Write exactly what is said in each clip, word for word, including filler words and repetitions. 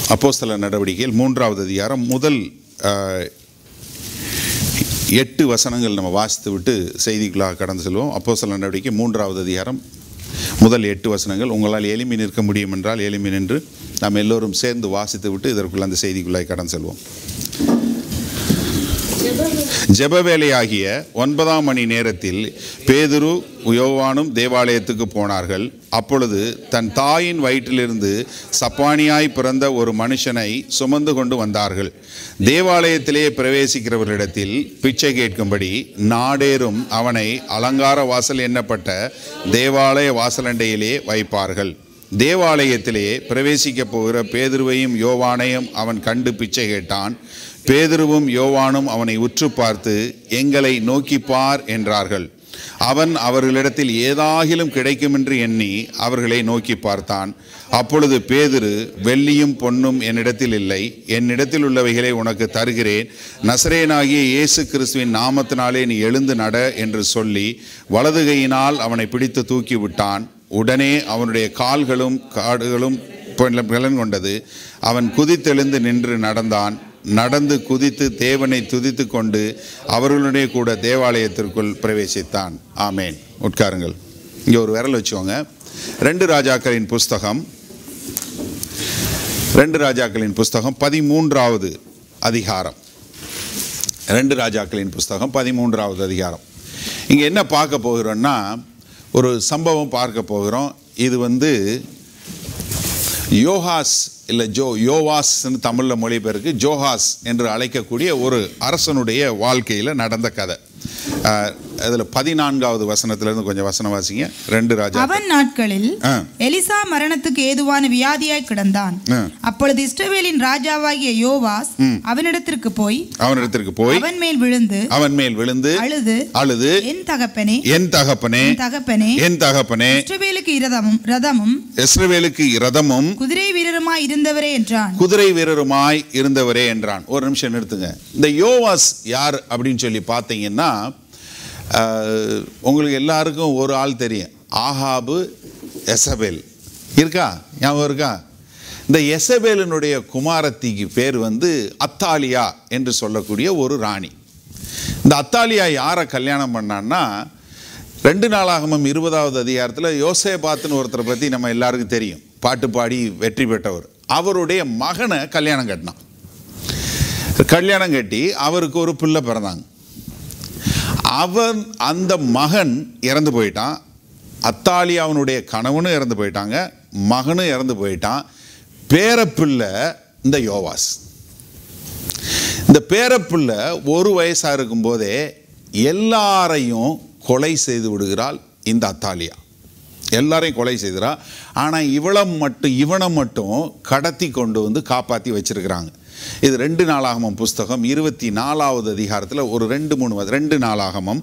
அப்போஸ்தலர் நடவடிக்கையில் மூன்றாவது அதிகாரம் முதல் எட்டு வசனங்கள் நம்ம வாசித்து விட்டு செய்திக்குள்ளாக கடந்து செல்வோம். அப்போஸ்தலர் நடவடிக்கை மூன்றாவது அதிகாரம் முதல் எட்டு வசனங்கள். உங்களால் எளிமை நிற்க முடியும் என்றால் எளிமை நின்று நாம் எல்லோரும் சேர்ந்து வாசித்து விட்டு இதற்குள்ள அந்த செய்திக்குள்ளாக கடந்து செல்வோம். ஜெபவேளையாகிய ஒன்பதாம் மணி நேரத்தில் பேதுரு யோவானும் தேவாலயத்துக்கு போனார்கள். அப்பொழுது தன் தாயின் வயிற்றிலிருந்து சப்பானியாய் பிறந்த ஒரு மனுஷனை சுமந்து கொண்டு வந்தார்கள். தேவாலயத்திலே பிரவேசிக்கிறவர்களிடத்தில் பிச்சை கேட்கும்படி நாடேறும் அவனை அலங்கார வாசல் எண்ணப்பட்ட தேவாலய வாசலண்டையிலே வைப்பார்கள். தேவாலயத்திலே பிரவேசிக்க போகிற பேதுருவையும் யோவானையும் அவன் கண்டு பிச்சை கேட்டான். பேதுருவும் யோவானும் அவனை உற்று பார்த்து, எங்களை நோக்கி பார் என்றார்கள். அவன் அவர்களிடத்தில் ஏதாகிலும் கிடைக்குமென்று எண்ணி அவர்களை நோக்கி பார்த்தான். அப்பொழுது பேதுரு, வெள்ளியும் பொன்னும் என்னிடத்தில் இல்லை, என்னிடத்தில் உள்ளவைகளை உனக்கு தருகிறேன், நசரேயனாகிய இயேசு கிறிஸ்துவின் நாமத்தினாலே நீ எழுந்து நட என்று சொல்லி வலதுகையினால் அவனை பிடித்து தூக்கி விட்டான். உடனே அவனுடைய கால்களும் காடுகளும் பலன் கொண்டது. அவன் குதித்தெழுந்து நின்று நடந்தான். நடந்து குதித்து தேவனை துதித்து கொண்டு அவர்களுடைய கூட தேவாலயத்திற்குள் பிரவேசித்தான். ஆமேன். உட்காருங்கள். இங்கே ஒரு விரல் வச்சுக்கோங்க. ரெண்டு ராஜாக்களின் புஸ்தகம் ரெண்டு ராஜாக்களின் புஸ்தகம் பதிமூன்றாவது அதிகாரம் ரெண்டு ராஜாக்களின் புஸ்தகம் பதிமூன்றாவது அதிகாரம். இங்கே என்ன பார்க்க போகிறோம்னா, ஒரு சம்பவம் பார்க்க போகிறோம். இது வந்து யோகாஸ் இல்லை ஜோ யோவாஸ்ன்னு தமிழில் மொழிபெயர்க்கு ஜோஹாஸ் என்று அழைக்கக்கூடிய ஒரு அரசனுடைய வாழ்க்கையில் நடந்த கதை. அதில் பதினான்காவது வசனத்திலிருந்து கொஞ்சம் வசனம் வாசிங்க. ரெண்டு ராஜா. அவன் நாட்களில் எலிசா மரணத்துக்கு ஏதுவான வியாதியாய் கிடந்தான். அப்பொழுது இஸ்ரவேலின் ராஜாவாகிய யோவாஸ் அவனிடத்திற்கு போய் அவனிடத்திற்கு போய் அவன் மேல் விழுந்து அவன் மேல் விழுந்து அழுது அழுது என் தகப்பனே என் தகப்பனே தகப்பனே என் தகப்பனே இஸ்ரவேலுக்கு இரதமும் ரதமும் இஸ்ரவேலுக்கு இரதமும் குதிரை வீரருமாய் இருந்தவரே என்றான். குதிரை வீரருமாய் இருந்தவரே என்றான். ஒரு நிமிஷம் நிறுத்துங்க. இந்த யோவாஸ் யார் அப்படின்னு சொல்லி பார்த்தீங்கன்னா, உங்களுக்கு எல்லாருக்கும் ஒரு ஆள் தெரியும், ஆகாபு எசபேல். இருக்கா? ஞாபகம் இருக்கா? இந்த எசபேலினுடைய குமாரத்திக்கு பேர் வந்து அத்தாலியா என்று சொல்லக்கூடிய ஒரு ராணி. இந்த அத்தாலியா யாரை கல்யாணம் பண்ணான்னா, ரெண்டு நாளாகமம் இருபதாவது அதிகாரத்தில் யோசேபாத்துன்னு ஒருத்தரை பற்றி நம்ம எல்லாருக்கும் தெரியும், பாட்டு பாடி வெற்றி பெற்றவர். அவருடைய மகனை கல்யாணம் கட்டினான். கல்யாணம் கட்டி அவருக்கு ஒரு பிள்ளை பிறந்தாங்க. அவன் அந்த மகன் இறந்து போயிட்டான். அத்தாலியாவனுடைய கணவனும் இறந்து போயிட்டாங்க, மகனும் இறந்து போயிட்டான். பேரப்பிள்ளை இந்த யோவாஸ். இந்த பேரப்பிள்ளை ஒரு வயசாக இருக்கும்போதே எல்லாரையும் கொலை செய்து விடுகிறாள் இந்த அத்தாலியா. எல்லாரையும் கொலை செய்கிறாள். ஆனால் இவளை மட்டும் இவனை மட்டும் கடத்தி கொண்டு வந்து காப்பாற்றி வச்சிருக்கிறாங்க. இது ரெண்டு நாளாகமம் புஸ்தகம் இருபத்தி நாலாவது அதிகாரத்தில் ஒரு ரெண்டு மூணு ரெண்டு நாளாகமம்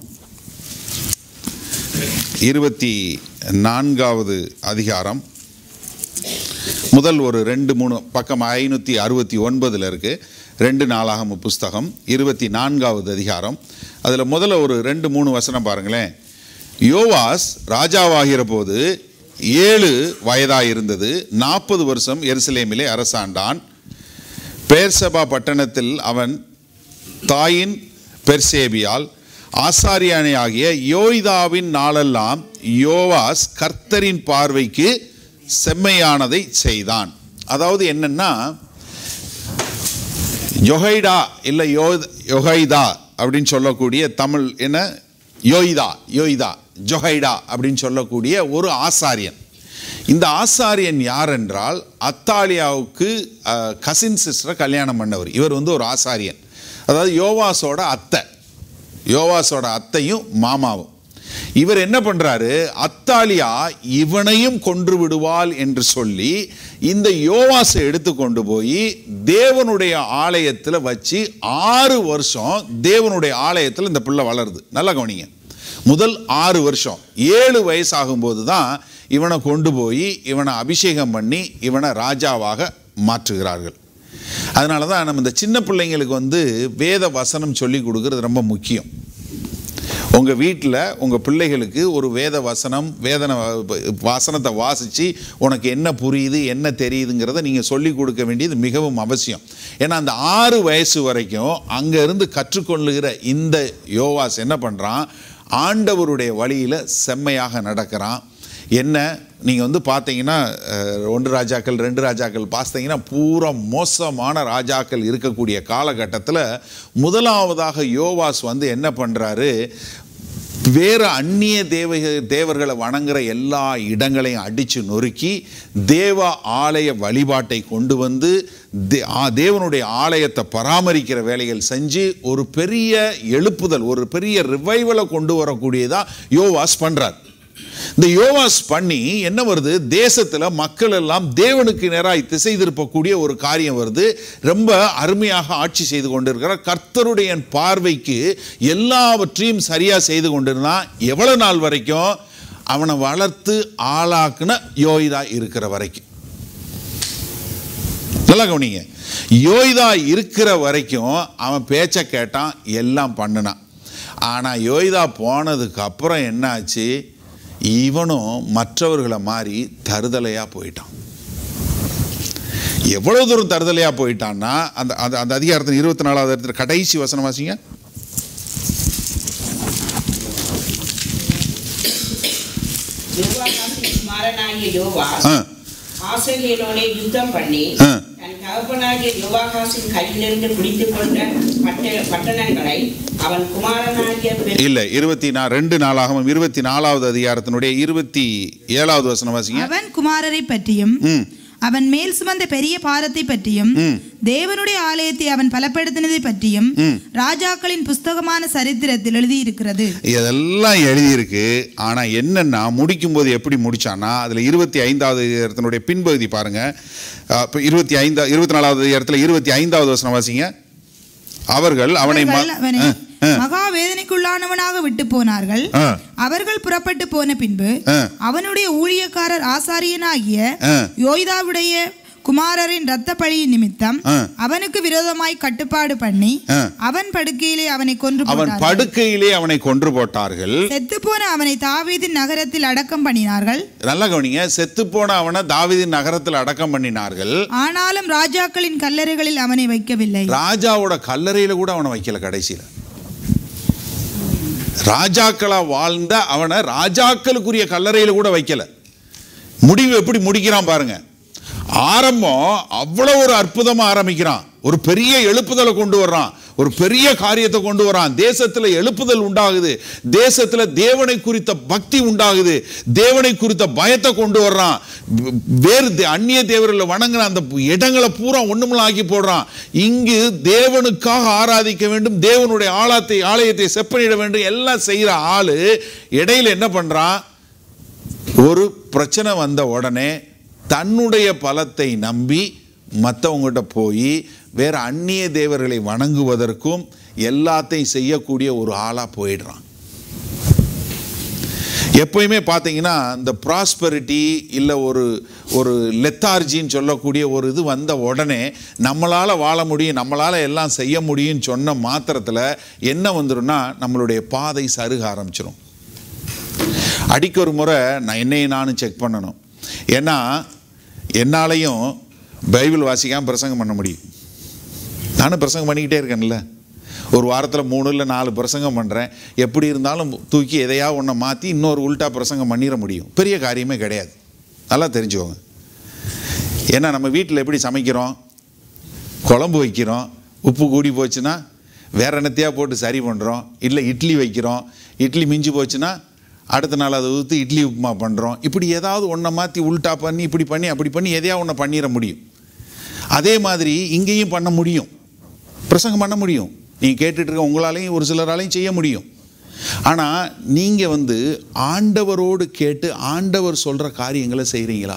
இருபத்தி நான்காவது அதிகாரம் முதல் ஒரு ரெண்டு மூணு பக்கம் ஐநூற்றி அறுபத்தி ஒன்பதில் இருக்குது. ரெண்டு நாளாகம புஸ்தகம் இருபத்தி நான்காவது அதிகாரம். அதில் முதல்ல ஒரு ரெண்டு மூணு வசனம் பாருங்களேன். யோவாஸ் ராஜாவாகிற போது ஏழு வயதாக இருந்தது. நாற்பது வருஷம் எருசலேமிலே அரசாண்டான். பேர்சபா பட்டணத்தில் அவன் தாயின் பெர்சேபியால் ஆசாரியானே ஆகிய யோய்தாவின் நாளெல்லாம் யோவாஸ் கர்த்தரின் பார்வைக்கு செம்மையானதை செய்தான். அதாவது என்னன்னா, யொகைடா இல்லை யோ யொகைதா அப்படின்னு சொல்லக்கூடிய தமிழ் என்ன யோய்தா யோய்தா ஜொஹைடா அப்படின்னு சொல்லக்கூடிய ஒரு ஆசாரியன். இந்த ஆசாரியன் யார் என்றால், அத்தாலியாவுக்கு கசின் சிஸ்டரை கல்யாணம் பண்ணவர். இவர் வந்து ஒரு ஆசாரியன். அதாவது யோவாஸோட அத்தை, யோவாஸோட அத்தையும் மாமாவும். இவர் என்ன பண்ணுறாரு, அத்தாலியா இவனையும் கொன்று விடுவாள் என்று சொல்லி இந்த யோவாஸை எடுத்து கொண்டு போய் தேவனுடைய ஆலயத்தில் வச்சு ஆறு வருஷம் தேவனுடைய ஆலயத்தில் இந்த பிள்ளை வளருது. நல்லா கவனிங்க. முதல் ஆறு வருஷம் ஏழு வயசாகும்போது தான் இவனை கொண்டு போய் இவனை அபிஷேகம் பண்ணி இவனை ராஜாவாக மாற்றுகிறார்கள். அதனால தான் நம்ம இந்த சின்ன பிள்ளைங்களுக்கு வந்து வேத வசனம் சொல்லி கொடுக்கறது ரொம்ப முக்கியம். உங்கள் வீட்டில் உங்கள் பிள்ளைகளுக்கு ஒரு வேத வசனம் வேதன வசனத்தை வாசித்து உனக்கு என்ன புரியுது என்ன தெரியுதுங்கிறத நீங்கள் சொல்லிக் கொடுக்க வேண்டியது மிகவும் அவசியம். ஏன்னா அந்த ஆறு வயசு வரைக்கும் அங்கே இருந்து கற்றுக்கொள்ளுகிற இந்த யோவாஸ் என்ன பண்ணுறான், ஆண்டவருடைய வழியில் செம்மையாக நடக்கிறான். என்ன நீங்கள் வந்து பார்த்தீங்கன்னா ஒன்று ராஜாக்கள் ரெண்டு ராஜாக்கள் பார்த்தீங்கன்னா பூரா மோசமான ராஜாக்கள் இருக்கக்கூடிய காலகட்டத்தில் முதலாவதாக யோவாஸ் வந்து என்ன பண்ணுறாரு, வேறு அந்நிய தேவ தேவர்களை வணங்குற எல்லா இடங்களையும் அடித்து நொறுக்கி தேவ ஆலய வழிபாட்டை கொண்டு வந்து தேவனுடைய ஆலயத்தை பராமரிக்கிற வேலைகள் செஞ்சு ஒரு பெரிய எழுப்புதல், ஒரு பெரிய ரிவைவலை கொண்டு வரக்கூடியதாக யோவாஸ் பண்ணுறார். இந்த யோவாஸ் பண்ணி என்ன வருது, தேசத்தில் மக்கள் எல்லாம் தேவனுக்கு நேராக திசை திருப்பக்கூடிய ஒரு காரியம் வருது. ரொம்ப அருமையாக ஆட்சி செய்து கொண்டிருக்கிறார். கர்த்தருடைய பார்வைக்கு எல்லாவற்றையும் சரியாக செய்து கொண்டிருந்தான். எவ்வளவு நாள் வரைக்கும்? அவனை வளர்த்து ஆளாக்குன யோய்தா இருக்கிற வரைக்கும். நல்லா கவனிங்க, யோய்தா இருக்கிற வரைக்கும் அவன் பேச்சை கேட்டான், எல்லாம் பண்ணினான். ஆனால் யோய்தா போனதுக்கு அப்புறம் என்ன ஆச்சு, இவனும் மற்றவர்களை மாதிரி தருதலையாக போயிட்டான். எவ்வளவு தூரம் தருதலையாக போயிட்டான்னா அந்த அந்த அதிகாரத்தின் இருபத்தி நாலாவது இடத்துல கடைசி வசனம் வாசிங்க. யுத்தம் பண்ணி தன் தகப்பனாகிய யோவாகாசின் கையிலிருந்து பிடித்துக் கொண்ட பட்டணங்களை அவன் குமாரனாகிய இல்ல இருபத்தி ரெண்டு நாளாகவும் இருபத்தி நாலாவது அதிகாரத்தினுடைய இருபத்தி ஏழாவது வசனம் வாசிங்க. அவன் குமாரரை பற்றியும் அவன் மேல் சுமந்த பெரிய பாரத்தை பற்றியும் தேவனுடைய ஆலயத்தை அவன் பலப்படுத்தினதை பற்றியும் ராஜாக்களின் புஸ்தகமான சரித்திரத்தில் எழுதியிருக்கிறது. இதெல்லாம் எழுதியிருக்கு. ஆனா என்னன்னா முடிக்கும் போது எப்படி முடிச்சான்னா, அதுல இருபத்தி ஐந்தாவது இடத்தினுடைய பின்பகுதி பாருங்க. இருபத்தி ஐந்து இருபத்தி நாலாவது இடத்துல இருபத்தி ஐந்தாவது வசனம் வாசிங்க. அவர்கள் அவனை மகா வேதனைக்குள்ளானவனாக விட்டு போனார்கள். அவர்கள் புறப்பட்டு போன பின்பு அவனுடைய ஊழியக்காரர் ஆசாரியனாகிய யோய்தாவுடைய குமாரரின் இரத்த பழியின் நிமித்தம் அவனுக்கு விரோதமாய் கட்டுப்பாடு பண்ணி அவன் படுக்கையிலே அவனை கொன்று அவன் படுக்கையிலே அவனை கொன்று போட்டார்கள். செத்து போன அவனை தாவீதின் நகரத்தில் அடக்கம் பண்ணினார்கள். நல்லா கவனிங்க, செத்து போன அவனை தாவீதின் நகரத்தில் அடக்கம் பண்ணினார்கள். ஆனாலும் ராஜாக்களின் கல்லறைகளில் அவனை வைக்கவில்லை. ராஜாவோட கல்லறையில கூட அவனை வைக்கல. கடைசியில ராஜாக்களா வாழ்ந்த அவனை ராஜாக்களுக்குரிய கல்லறையில கூட வைக்கல. முடிவு எப்படி முடிக்கிறான் பாருங்க. ஆரம்பம் அவ்வளவு ஒரு அற்புதமா ஆரம்பிக்கிறான். ஒரு பெரிய எழுப்புதலை கொண்டு வர்றான், ஒரு பெரிய காரியத்தை கொண்டு வரான். தேசத்துல எழுப்புதல் உண்டாகுது, தேசத்துல தேவனை குறித்த பக்தி உண்டாகுது, தேவனை குறித்த பயத்தை கொண்டு வர்றான். வேறு அந்நிய தேவர்களை வணங்குற அந்த இடங்களை பூரா ஒண்ணுமில்ல ஆக்கி போடுறான். இங்கு தேவனுக்காக ஆராதிக்க வேண்டும், தேவனுடைய ஆலயத்தை ஆலயத்தை செப்பனிட வேண்டும், எல்லாம் செய்யற ஆளு இடையில என்ன பண்றான், ஒரு பிரச்சனை வந்த உடனே தன்னுடைய பலத்தை நம்பி மற்றவங்ககிட்ட போய் வேற அந்நிய தேவர்களை வணங்குவதற்கும் எல்லாத்தையும் செய்யக்கூடிய ஒரு ஆளா போயிடுறான். எப்பயுமே பார்த்தீங்கன்னா இந்த ப்ராஸ்பரிட்டி இல்லை ஒரு ஒரு லெத்தார்ஜின்னு சொல்லக்கூடிய ஒரு இது வந்த உடனே நம்மளால் வாழ முடியும், நம்மளால் எல்லாம் செய்ய முடியும்னு சொன்ன மாத்திரத்தில் என்ன வந்துடும்னா நம்மளுடைய பாதை சருக ஆரம்பிச்சிடும். அடிக்க ஒரு முறை நான் என்னையும் நானும் செக் பண்ணணும். ஏன்னா என்னாலையும் பைபிள் வாசிக்காமல் பிரசங்கம் பண்ண முடியும். நானும் பிரசங்கம் பண்ணிக்கிட்டே இருக்கேன்ல, ஒரு வாரத்தில் மூணு இல்லை நாலு பிரசங்கம் பண்ணுறேன். எப்படி இருந்தாலும் தூக்கி எதையாவது ஒன்றை மாற்றி இன்னொரு உல்ட்டா பிரசங்கம் பண்ணிட முடியும். பெரிய காரியமே கிடையாது, நல்லா தெரிஞ்சுக்கோங்க. ஏன்னா நம்ம வீட்டில் எப்படி சமைக்கிறோம், குழம்பு வைக்கிறோம், உப்பு கூடி போச்சுன்னா வேற என்னத்தையாக போட்டு சரி பண்ணுறோம். இல்லை இட்லி வைக்கிறோம், இட்லி மிஞ்சி போச்சுன்னா அடுத்த நாள் அதை ஊற்றி இட்லி உப்புமா பண்ணுறோம். இப்படி ஏதாவது ஒன்றை மாற்றி உல்ட்டா பண்ணி இப்படி பண்ணி அப்படி பண்ணி எதையாவது ஒன்றை பண்ணிட முடியும். அதே மாதிரி இங்கேயும் பண்ண முடியும், பிரசங்கம் பண்ண முடியும். நீங்கள் கேட்டுட்டு இருக்க உங்களாலையும் ஒரு சிலராலையும் செய்ய முடியும். ஆனால் நீங்கள் வந்து ஆண்டவரோடு கேட்டு ஆண்டவர் சொல்கிற காரியங்களை செய்கிறீங்களா?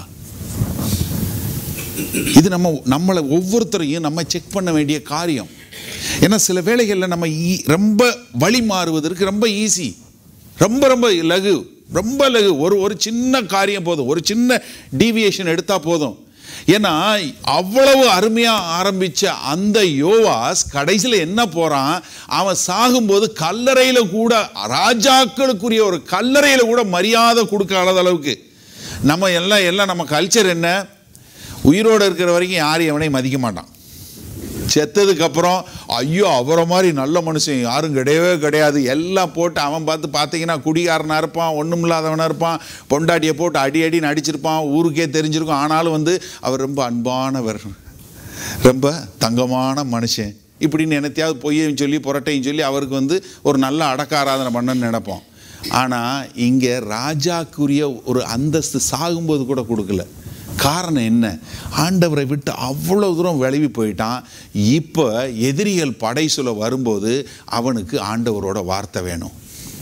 இது நம்ம நம்மளை ஒவ்வொருத்தரையும் நம்ம செக் பண்ண வேண்டிய காரியம். ஏன்னா சில வேளைகளில் நம்ம ரொம்ப வழி மாறுவதற்கு ரொம்ப ஈஸி, ரொம்ப ரொம்ப லகு, ரொம்ப லகு. ஒரு ஒரு சின்ன காரியம் போதும், ஒரு சின்ன டீவியேஷன் எடுத்தால் போதும். ஏன்னா அவ்வளவு அருமையா ஆரம்பிச்ச அந்த யோவாஸ் கடைசியில் என்ன போறான், அவன் சாகும்போது கல்லறையில கூட, ராஜாக்களுக்குரிய ஒரு கல்லறையில கூட மரியாதை கொடுக்காத அளவுக்கு. நம்ம எல்லாம் எல்லாம் நம்ம கல்ச்சர் என்ன, உயிரோடு இருக்கிற வரைக்கும் யாரும் எவனையும் மதிக்க மாட்டான். செத்ததுக்கு அப்புறம் ஐயோ அவரை மாதிரி நல்ல மனுஷன் யாரும் கிடையவே கிடையாது, எல்லாம் போட்டு அவன் பார்த்து பார்த்தீங்கன்னா குடிகாரனாக இருப்பான், ஒன்றும் இல்லாதவனாக இருப்பான், பொண்டாட்டியை போட்டு அடி அடி நடிச்சிருப்பான், ஊருக்கே தெரிஞ்சிருக்கும். ஆனாலும் வந்து அவர் ரொம்ப அன்பானவர், ரொம்ப தங்கமான மனுஷன் இப்படின்னு என்னத்தையாவது பொய்யையும் சொல்லி புரட்டையும் சொல்லி அவருக்கு வந்து ஒரு நல்ல அடக்க ஆராதனை பண்ணணும்னு நினைப்போம். ஆனால் இங்கே ராஜாக்குரிய ஒரு அந்தஸ்து சாகும்போது கூட கொடுக்கல. காரணம் என்ன, ஆண்டவரை விட்டு அவ்வளோ தூரம் விளைவி போயிட்டான். இப்போ எதிரிகள் படை சொல்ல வரும்போது அவனுக்கு ஆண்டவரோட வார்த்தை வேணும்.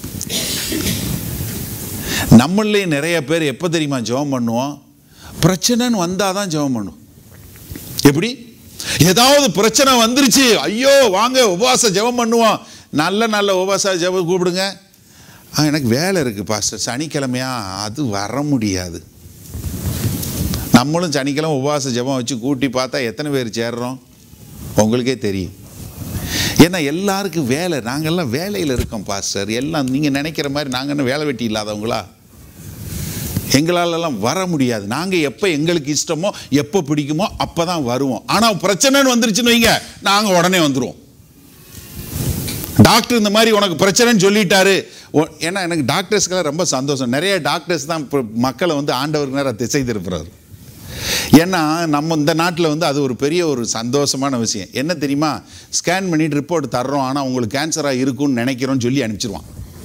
நம்மளே நிறைய பேர் எப்போ தெரியுமா ஜெபம் பண்ணுவோம், பிரச்சனைன்னு வந்தால் தான் ஜெபம் பண்ணுவோம். எப்படி, ஏதாவது பிரச்சனை வந்துருச்சு, ஐயோ வாங்க உபவாச ஜெபம் பண்ணுவோம். நல்ல நல்ல உபவாச ஜெபம் கூப்பிடுங்க. எனக்கு வேலை இருக்குது பாஸ்டர், சனிக்கிழமையா அது வர முடியாது. நம்மளும் சனிக்கிழமை உபவாச ஜெபம் வச்சு கூட்டி பார்த்தா எத்தனை பேர் சேர்றோம் உங்களுக்கே தெரியும். ஏன்னா எல்லாருக்கும் வேலை, நாங்கள்லாம் வேலையில் இருக்கோம் பாஸ்டர். எல்லாம் நீங்கள் நினைக்கிற மாதிரி நாங்கள் என்ன வேலை வெட்டி இல்லாதவங்களா? எங்களாலெல்லாம் வர முடியாது. நாங்கள் எப்போ எங்களுக்கு இஷ்டமோ எப்போ பிடிக்குமோ அப்போ தான் வருவோம். ஆனால் பிரச்சனைன்னு வந்துருச்சுன்னு வைங்க, நாங்கள் உடனே வந்துடுவோம். டாக்டர் இந்த மாதிரி உனக்கு பிரச்சனைன்னு சொல்லிட்டாரு. ஏன்னா எனக்கு டாக்டர்ஸ்க்கெல்லாம் ரொம்ப சந்தோஷம். நிறைய டாக்டர்ஸ் தான் மக்களை வந்து ஆண்டவருக்கு நேரம் திசை திருப்புறாரு. ஏன்னா நம்ம இந்த நாட்டில் வந்து அது ஒரு பெரிய ஒரு சந்தோஷமான விஷயம். என்ன தெரியுமா, ஸ்கேன் பண்ணிட்டு ரிப்போர்ட் தர்றோம், ஆனால் உங்களுக்கு கேன்சராக இருக்குன்னு நினைக்கிறோன்னு சொல்லி அனுப்பிச்சிருவான்.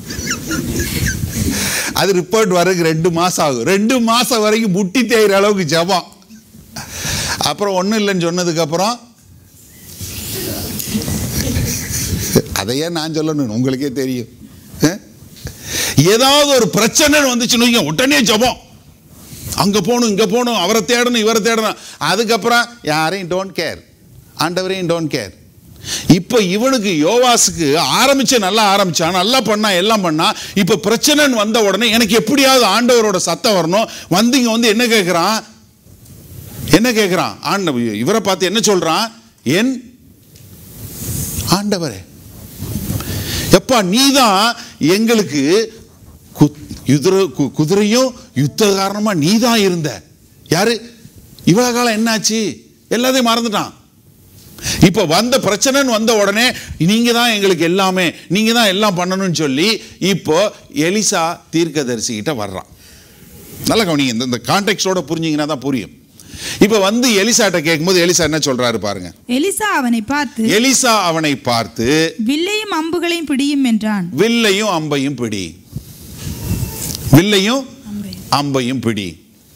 அது ரிப்போர்ட் வரதுக்கு ரெண்டு மாதம் ஆகும். ரெண்டு மாதம் வரைக்கும் முட்டி தேய்கிற அளவுக்கு ஜபம். அப்புறம் ஒன்றும் இல்லைன்னு சொன்னதுக்கப்புறம் அதையே நான் சொல்லணும், உங்களுக்கே தெரியும். ஏதாவது ஒரு பிரச்சனை வந்துச்சுன்னு உடனே ஜபம், அங்கே போகணும் இங்கே போகணும், அவரை தேடணும் இவரை தேடணும். அதுக்கப்புறம் யாரையும் டோன்ட் கேர், ஆண்டவரையும் டோன்ட் கேர். இப்போ இவனுக்கு யோவாஸுக்கு ஆரம்பிச்சு நல்லா ஆரம்பிச்சான், நல்லா பண்ணா எல்லாம் பண்ணா. இப்போ பிரச்சனைன்னு வந்த உடனே எனக்கு எப்படியாவது ஆண்டவரோட சத்தம் வரணும். வந்தீங்க வந்து என்ன கேட்குறான், என்ன கேட்குறான், ஆண்டவர் இவரை பார்த்து என்ன சொல்றான், என் ஆண்டவரே எப்பா நீதான் எங்களுக்கு குதிரையும் யுத்த காரணமா நீ தான் இருந்த. யாரு இவ்வளவு காலம் என்னாச்சு, எல்லாத்தையும் மறந்துட்டான். இப்ப வந்த பிரச்சனைன்னு வந்த உடனே நீங்க தான் எங்களுக்கு எல்லாமே, நீங்க தான் எல்லாம் பண்ணணும்னு சொல்லி இப்போ எலிசா தீர்க்கதரிசி கிட்ட வர்றான். நல்ல கவனிங்க, இந்த கான்டெக்ஸ்டோட புரிஞ்சீங்கன்னா தான் புரியும். இப்ப வந்து எலிசாட்ட கேட்கும்போது எலிசா என்ன சொல்றாரு பாருங்க. எலிசா அவனை பார்த்து எலிசா அவனை பார்த்து வில்லையும் அம்புகளையும் பிடியும் என்றான். வில்லையும் அம்பையும் பிடி, வில்லையும் அம்பையும் பிடி.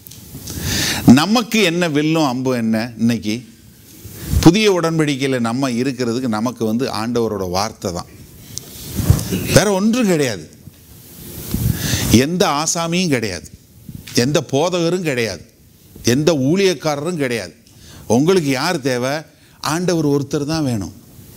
நமக்கு என்ன வில்லும் அம்பு என்ன? இன்னைக்கு புதிய உடன்படிக்கையில் நம்ம இருக்கிறதுக்கு நமக்கு வந்து ஆண்டவரோட வார்த்தை தான், வேற ஒன்றும் கிடையாது. எந்த ஆசாமியும் கிடையாது, எந்த போதகரும் கிடையாது, எந்த ஊழியக்காரரும் கிடையாது. உங்களுக்கு யார் தேவை? ஆண்டவர் ஒருத்தர் தான் வேணும்.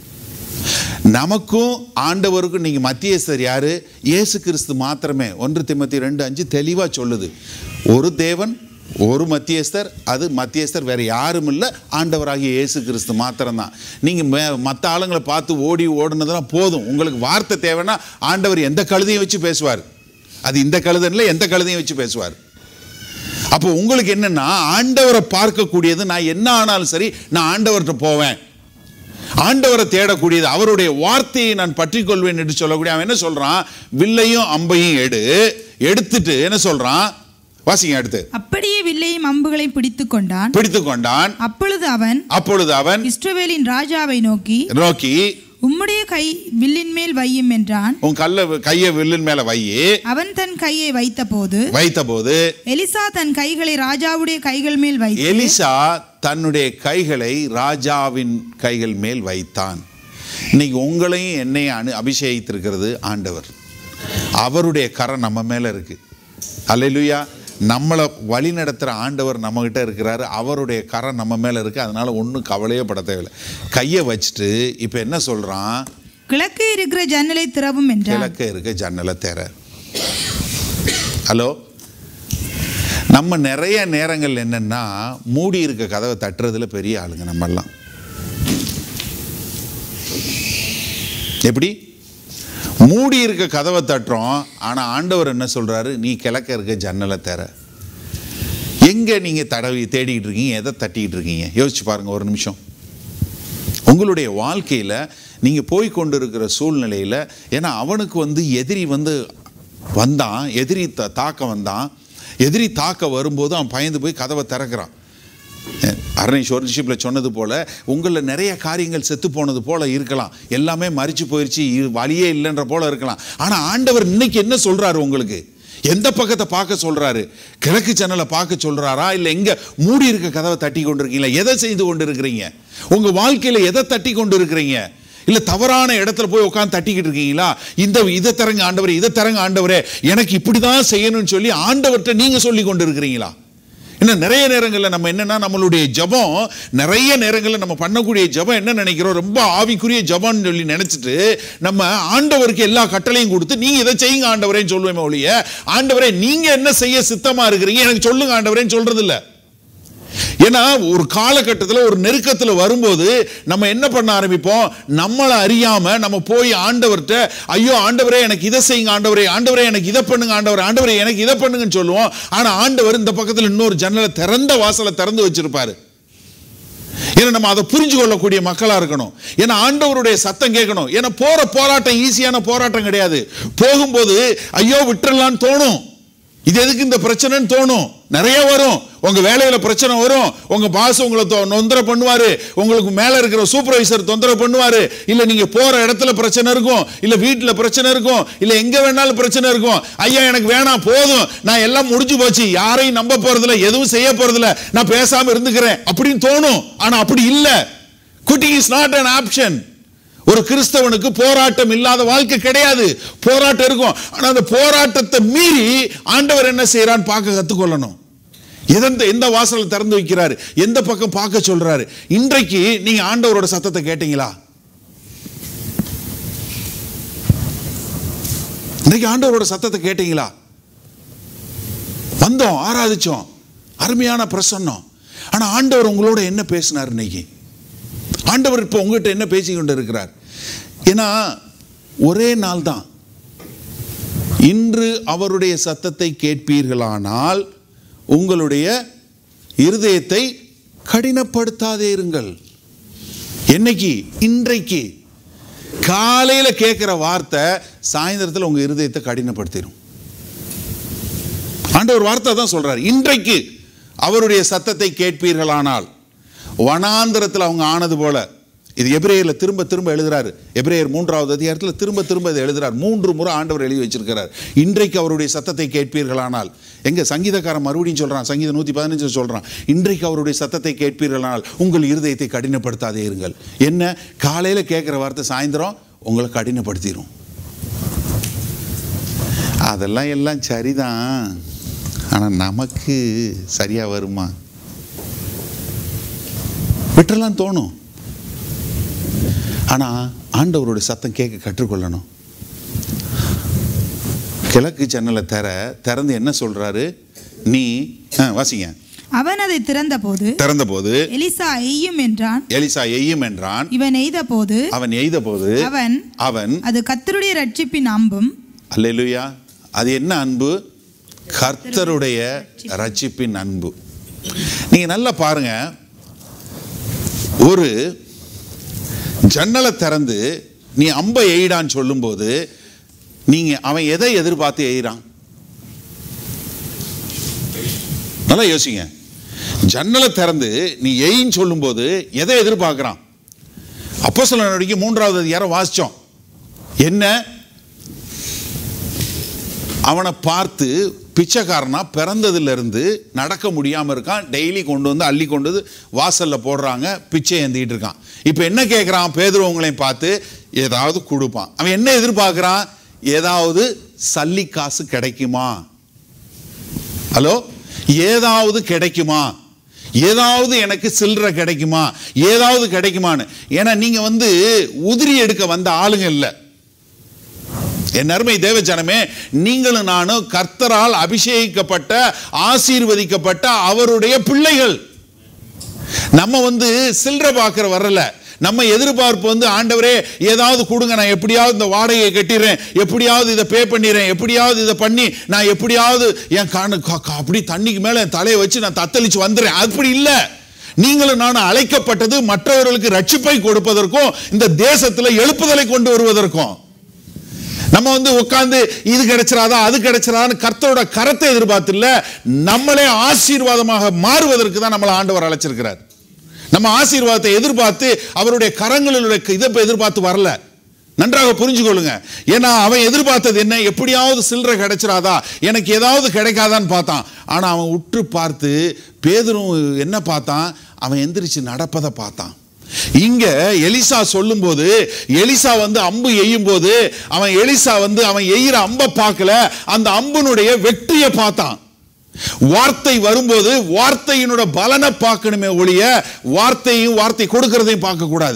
நமக்கும் ஆண்டவருக்கும் நீங்கள் மத்தியஸ்தர் யாரு? இயேசு கிறிஸ்து மாத்திரமே. ஒன்று தீமோத்தேயு ரெண்டு அஞ்சு தெளிவாக சொல்லுது, ஒரு தேவன் ஒரு மத்தியஸ்தர், அது மத்தியஸ்தர் வேற யாரும் இல்லை, ஆண்டவராகிய இயேசு கிறிஸ்து மாத்திரம்தான். நீங்கள் மற்ற ஆளுங்களை பார்த்து ஓடி ஓடுனதெல்லாம் போதும். உங்களுக்கு வார்த்தை தேவைன்னா ஆண்டவர் எந்த கழுதையும் வச்சு பேசுவார். அது இந்த கழுதன்ல எந்த கழுதையும் வச்சு பேசுவார். அப்போ உங்களுக்கு என்னன்னா, ஆண்டவரை பார்க்கக்கூடியது, நான் என்ன ஆனாலும் சரி நான் ஆண்டவர்கிட்ட போவேன், ஆண்டவரை தேடக்கூடியது, அவருடைய வார்த்தையை நான் பற்றி கொள்வேன் என்று சொல்லக்கூடிய அவன் என்ன சொல்றான், வில்லையும் அம்பையும் எடு. எடுத்துட்டு என்ன சொல்றான், வாசிங்க அடுத்து. அப்படியே வில்லையும் அம்புகளையும் பிடித்துக் கொண்டான் பிடித்துக் கொண்டான் அப்பொழுது அவன் அப்பொழுது அவன் இஸ்ரவேலின் ராஜாவை நோக்கி நோக்கி உம்முடைய கை வில்லின் மேல் வையும் என்றான். உன் கல்ல கையை வில்லின் மேல வையே. அவன் தன் கையை வைத்த போது வைத்த போது எலிசா தன் கைகளை ராஜாவுடைய கைகள் மேல் வைத்து எலிசா தன்னுடைய கைகளை ராஜாவின் கைகள் மேல் வைத்தான். இன்னைக்கு உங்களையும் என்னையும் அனு அபிஷேகித்திருக்கிறது ஆண்டவர். அவருடைய கரம் நம்ம மேல இருக்கு. அல்லேலூயா. நம்மளை வழி நடத்துகிற ஆண்டவர் நம்மகிட்ட இருக்கிறாரு, அவருடைய கரம் நம்ம மேலே இருக்குது. அதனால ஒன்றும் கவலையே பட தேவையில்லை. கையை வச்சுட்டு இப்போ என்ன சொல்கிறான், கிழக்கே இருக்கிற ஜன்னலை திறவும் என்றான். கிழக்கே இருக்க ஜன்னலை திற. ஹலோ, நம்ம நிறைய நேரங்கள் என்னன்னா மூடி இருக்க கதவை தட்டுறதுல பெரிய ஆளுங்க நம்ம எல்லாம். எப்படி மூடி இருக்க கதவை தட்டுறோம், ஆனா ஆண்டவர் என்ன சொல்றாரு, நீ கிழக்க இருக்க ஜன்னலை தர. எங்க நீங்க தடவி தேடிட்டு இருக்கீங்க, எதை தட்டிட்டு இருக்கீங்க? யோசிச்சு பாருங்க ஒரு நிமிஷம். உங்களுடைய வாழ்க்கையில நீங்க போய் கொண்டு இருக்கிற சூழ்நிலையில, ஏன்னா அவனுக்கு வந்து எதிரி வந்து வந்தான், எதிரி தாக்க வந்தான். எதிரி தாக்க வரும்போது அவன் பயந்து போய் கதவை திறக்கிறான். அருணேஸ்வரன்ஷிப்பில் சொன்னது போல உங்களில் நிறைய காரியங்கள் செத்து போனது போல இருக்கலாம், எல்லாமே மறிச்சு போயிடுச்சு, வழியே இல்லைன்ற போல இருக்கலாம். ஆனால் ஆண்டவர் இன்னைக்கு என்ன சொல்றாரு உங்களுக்கு? எந்த பக்கத்தை பார்க்க சொல்றாரு? கிழக்கு ஜன்னலை பார்க்க சொல்றாரா, இல்லை எங்க மூடி இருக்க கதவை தட்டி கொண்டு இருக்கீங்களா? எதை செய்து கொண்டு இருக்கிறீங்க? உங்க வாழ்க்கையில எதை தட்டி கொண்டு இருக்கிறீங்க? இல்ல தவறான இடத்துல போய் உட்கார்ந்து தட்டிக்கிட்டு இருக்கீங்களா? இந்த இதை தரங்க ஆண்டவரே, இதை தரங்க ஆண்டவரே, எனக்கு இப்படிதான் செய்யணும்னு சொல்லி ஆண்டவர்கிட்ட நீங்க சொல்லி கொண்டு இருக்கிறீங்களா? இன்னும் நிறைய நேரங்களில் நம்ம என்னன்னா, நம்மளுடைய ஜபம், நிறைய நேரங்களில் நம்ம பண்ணக்கூடிய ஜபம் என்ன நினைக்கிறோம், ரொம்ப ஆவிக்குரிய ஜபம்னு சொல்லி நினைச்சிட்டு நம்ம ஆண்டவருக்கு எல்லா கட்டளையும் கொடுத்து நீங்க இதை செய்யுங்க ஆண்டவரேன்னு சொல்லுவேன் ஒழிய, ஆண்டவரே நீங்க என்ன செய்ய சித்தமா இருக்கிறீங்க எனக்கு சொல்லுங்க ஆண்டவரேன்னு சொல்றது இல்லை. ஏன்னா ஒரு காலகட்டத்தில் ஒரு நெருக்கத்தில் வரும்போது நம்ம என்ன பண்ண ஆரம்பிப்போம், நம்மளை அறியாம நம்ம போய் ஆண்டவர்கிட்ட, ஐயோ ஆண்டவரே எனக்கு இதை செய்யுங்க ஆண்டவரே, ஆண்டவரே எனக்கு இதை பண்ணுங்க ஆண்டவரே, ஆண்டவரே எனக்கு இதை பண்ணுங்கன்னு சொல்லுவோம். ஆனா ஆண்டவர் இந்த பக்கத்தில் இன்னொரு ஜன்னலை திறந்த வாசலை திறந்து வச்சிருப்பாரு. ஏன்னா நம்ம அதை புரிஞ்சு கொள்ளக்கூடிய மக்களா இருக்கணும். ஏன்னா ஆண்டவருடைய சத்தம் கேட்கணும். ஏன்னா போற போராட்டம் ஈஸியான போராட்டம் கிடையாது. போகும்போது ஐயோ விட்டுறலான்னு தோணும், இது எதுக்கு இந்த பிரச்சனைன்னு தோணும், நிறைய வரும். உங்க வேலையில பிரச்சனை வரும், உங்க பாஸ் உங்களை தொந்தரவு பண்ணுவாரு, உங்களுக்கு மேல இருக்கிற சூப்பர்வைசர் தொந்தரவு பண்ணுவாரு, இல்ல நீங்க போற இடத்துல பிரச்சனை இருக்கும், இல்ல வீட்டுல பிரச்சனை இருக்கும், இல்ல எங்க வேணாலும் பிரச்சனை இருக்கும். ஐயா எனக்கு வேணாம், போதும், நான் எல்லாம் முடிஞ்சு போச்சு, யாரையும் நம்ப போறதில்ல, எதுவும் செய்ய போறதில்ல, நான் பேசாம இருந்துக்கிறேன் அப்படின்னு தோணும். ஆனா அப்படி இல்ல. Quitting is not an option. ஒரு கிறிஸ்தவனுக்கு போராட்டம் இல்லாத வாழ்க்கை கிடையாது. போராட்டம் இருக்கும். ஆனா அந்த போராட்டத்தை மீறி ஆண்டவர் என்ன செய்யறான்னு பார்க்க கத்துக்கொள்ளணும். எந்த எந்த வாசலை திறந்து வைக்கிறாரு, எந்த பக்கம் பார்க்க சொல்றாரு. இன்றைக்கு நீங்க ஆண்டவரோட சத்தத்தை கேட்டீங்களா? இன்றைக்கு ஆண்டவரோட சத்தத்தை கேட்டீங்களா? வந்தோம், ஆராதிச்சோம், அருமையான பிரசன்னம். ஆனா ஆண்டவர் உங்களோட என்ன பேசினார்? இன்னைக்கு ஆண்டவர் இப்ப உங்ககிட்ட என்ன பேசிக்கொண்டு இருக்கிறார்? ஏன்னா ஒரே நாள் தான். இன்று அவருடைய சத்தத்தை கேட்பீர்களானால் உங்களுடைய இருதயத்தை கடினப்படுத்தாதே இருங்கள். என்னைக்கு? இன்றைக்கு காலையில கேட்கிற வார்த்தை சாயந்தரத்தில் உங்க இருதயத்தை கடினப்படுத்திடும். ஆண்டவர் வார்த்தை தான் சொல்றாரு, இன்றைக்கு அவருடைய சத்தத்தை கேட்பீர்களானால். வனாந்திரத்தில் அவங்க ஆனது போல. இது எபிரேயர்ல திரும்ப திரும்ப எழுதுறாரு. எபிரேயர் மூன்றாவது அதிகாரத்தில் திரும்ப திரும்ப இதை எழுதுறார். மூன்று முறை ஆண்டவர் எழுதி வச்சிருக்கிறார், இன்றைக்கு அவருடைய சத்தத்தை கேட்பீர்களானால். எங்க சங்கீதக்காரன் மறுபடியும் சொல்றான், சங்கீதம் நூத்தி பதினஞ்சு சொல்றான், இன்றைக்கு அவருடைய சத்தத்தை கேட்பீர்களானால் உங்கள் இருதயத்தை கடினப்படுத்தாதே இருங்கள். என்ன? காலையில கேட்கிற வார்த்தை சாயந்தரம் உங்களை கடினப்படுத்திடும். அதெல்லாம் எல்லாம் சரிதான், ஆனா நமக்கு சரியா வருமா? விட்டுறலாம் தோணும். ஆனா ஆண்டவருடைய சத்தம் கேட்க கற்றுக்கொள்ளணும். கிழக்கு ஜன்னலை தர திறந்து என்ன சொல்றாரு? நீ வாசிங்க. அவன் அதை திறந்த போது திறந்த போது எலிசா எய்யும் என்றான். எலிசா எய்யும் என்றான். இவன் எய்த போது அவன் எய்த போது அவன் அவன் அது கர்த்தருடைய ரட்சிப்பின் அம்பும். அல்லேலூயா. அது என்ன அன்பு? கர்த்தருடைய ரட்சிப்பின் அன்பு. நீங்க நல்லா பாருங்க, ஒரு ஜன்னலை திறந்து நீ அம்பை எய்டான்னு சொல்லும் போது நீங்க அவன் எதை எதிர்பார்த்து எய்றான்? நல்லா யோசிங்க. ஜன்னலை திறந்து நீ எய்ன்னு சொல்லும் போது எதை எதிர்பார்க்கிறான்? அப்போஸ்தலர் நடவடிக்கை மூன்றாவது அதிகாரம் வாசிச்சோம். என்ன? அவனை பார்த்து பிச்சைக்காரனா பிறந்ததுல இருந்து நடக்க முடியாம இருக்கான், டெய்லி கொண்டு வந்து அள்ளி கொண்டு வந்து வாசல்ல போடுறாங்க, பிச்சை ஏந்திட்டு இருக்கான். இப்ப என்ன கேட்கிறான்? பேதுரு உங்களையும் பார்த்து ஏதாவது கொடுப்பான். அவன் என்ன எதிர்பார்க்கிறான்? ஏதாவது சல்லி காசு கிடைக்குமா? ஹலோ, ஏதாவது கிடைக்குமா? ஏதாவது எனக்கு சில்லறை கிடைக்குமா? ஏதாவது கிடைக்குமான்னு. ஏன்னா நீங்க வந்து உதிரி எடுக்க வந்த ஆளுங்க இல்லை. என் அருமை தேவ ஜனமே, நீங்களும் நானும் கர்த்தரால் அபிஷேகிக்கப்பட்ட ஆசீர்வதிக்கப்பட்ட அவருடைய பிள்ளைகள். நம்ம வந்து சில்லறை பார்க்கிற வரல. நம்ம எதிர்பார்ப்பு வந்து ஆண்டவரே ஏதாவது கொடுங்க, நான் எப்படியாவது இந்த வாடகையை கட்டிடுறேன், எப்படியாவது இதை பே பண்ணிடுறேன், எப்படியாவது இதை பண்ணி நான் எப்படியாவது என் காண அப்படி தண்ணிக்கு மேலே என் தலையை வச்சு நான் தத்தளிச்சு வந்துடுறேன். அப்படி இல்லை. நீங்களும் நானும் அழைக்கப்பட்டது மற்றவர்களுக்கு ரட்சிப்பை கொடுப்பதற்கும் இந்த தேசத்தில் எழுப்புதலை கொண்டு வருவதற்கும். நம்ம வந்து உட்கார்ந்து இது கிடைச்சிராதா அது கிடைச்சிராதான்னு கர்த்தரோட கரத்தை எதிர்பார்த்து இல்ல, நம்மளே ஆசீர்வாதமாக மாறுவதற்கு தான் நம்மளை ஆண்டவர் அழைச்சிருக்கிறார். நம்ம ஆசீர்வாதத்தை எதிர்பார்த்து அவருடைய கரங்களிலுடைய இதை எதிர்பார்த்து வரல. நன்றாக புரிஞ்சுக்கொள்ளுங்க. ஏன்னா அவன் எதிர்பார்த்தது என்ன? எப்படியாவது சில்லறை கிடைச்சிராதா, எனக்கு ஏதாவது கிடைக்காதான்னு பார்த்தான். ஆனா அவன் உற்று பார்த்து பேதுரும் என்ன பார்த்தான்? அவன் எந்திரிச்சு நடப்பதை பார்த்தான். இங்க எலிசா சொல்லும் போது, எலிசா வந்து அம்பு எய்யும் போது அவன் எலிசா வந்து அவன் எய்கிற அம்பை பார்க்கல, அந்த அம்புனுடைய வெற்றியை பார்த்தான். வார்த்தை வரும்போது வார்த்தையினோட பலனை பார்க்கணுமே ஒழிய வார்த்தையும் வார்த்தை கொடுக்கிறதையும் பார்க்க கூடாது.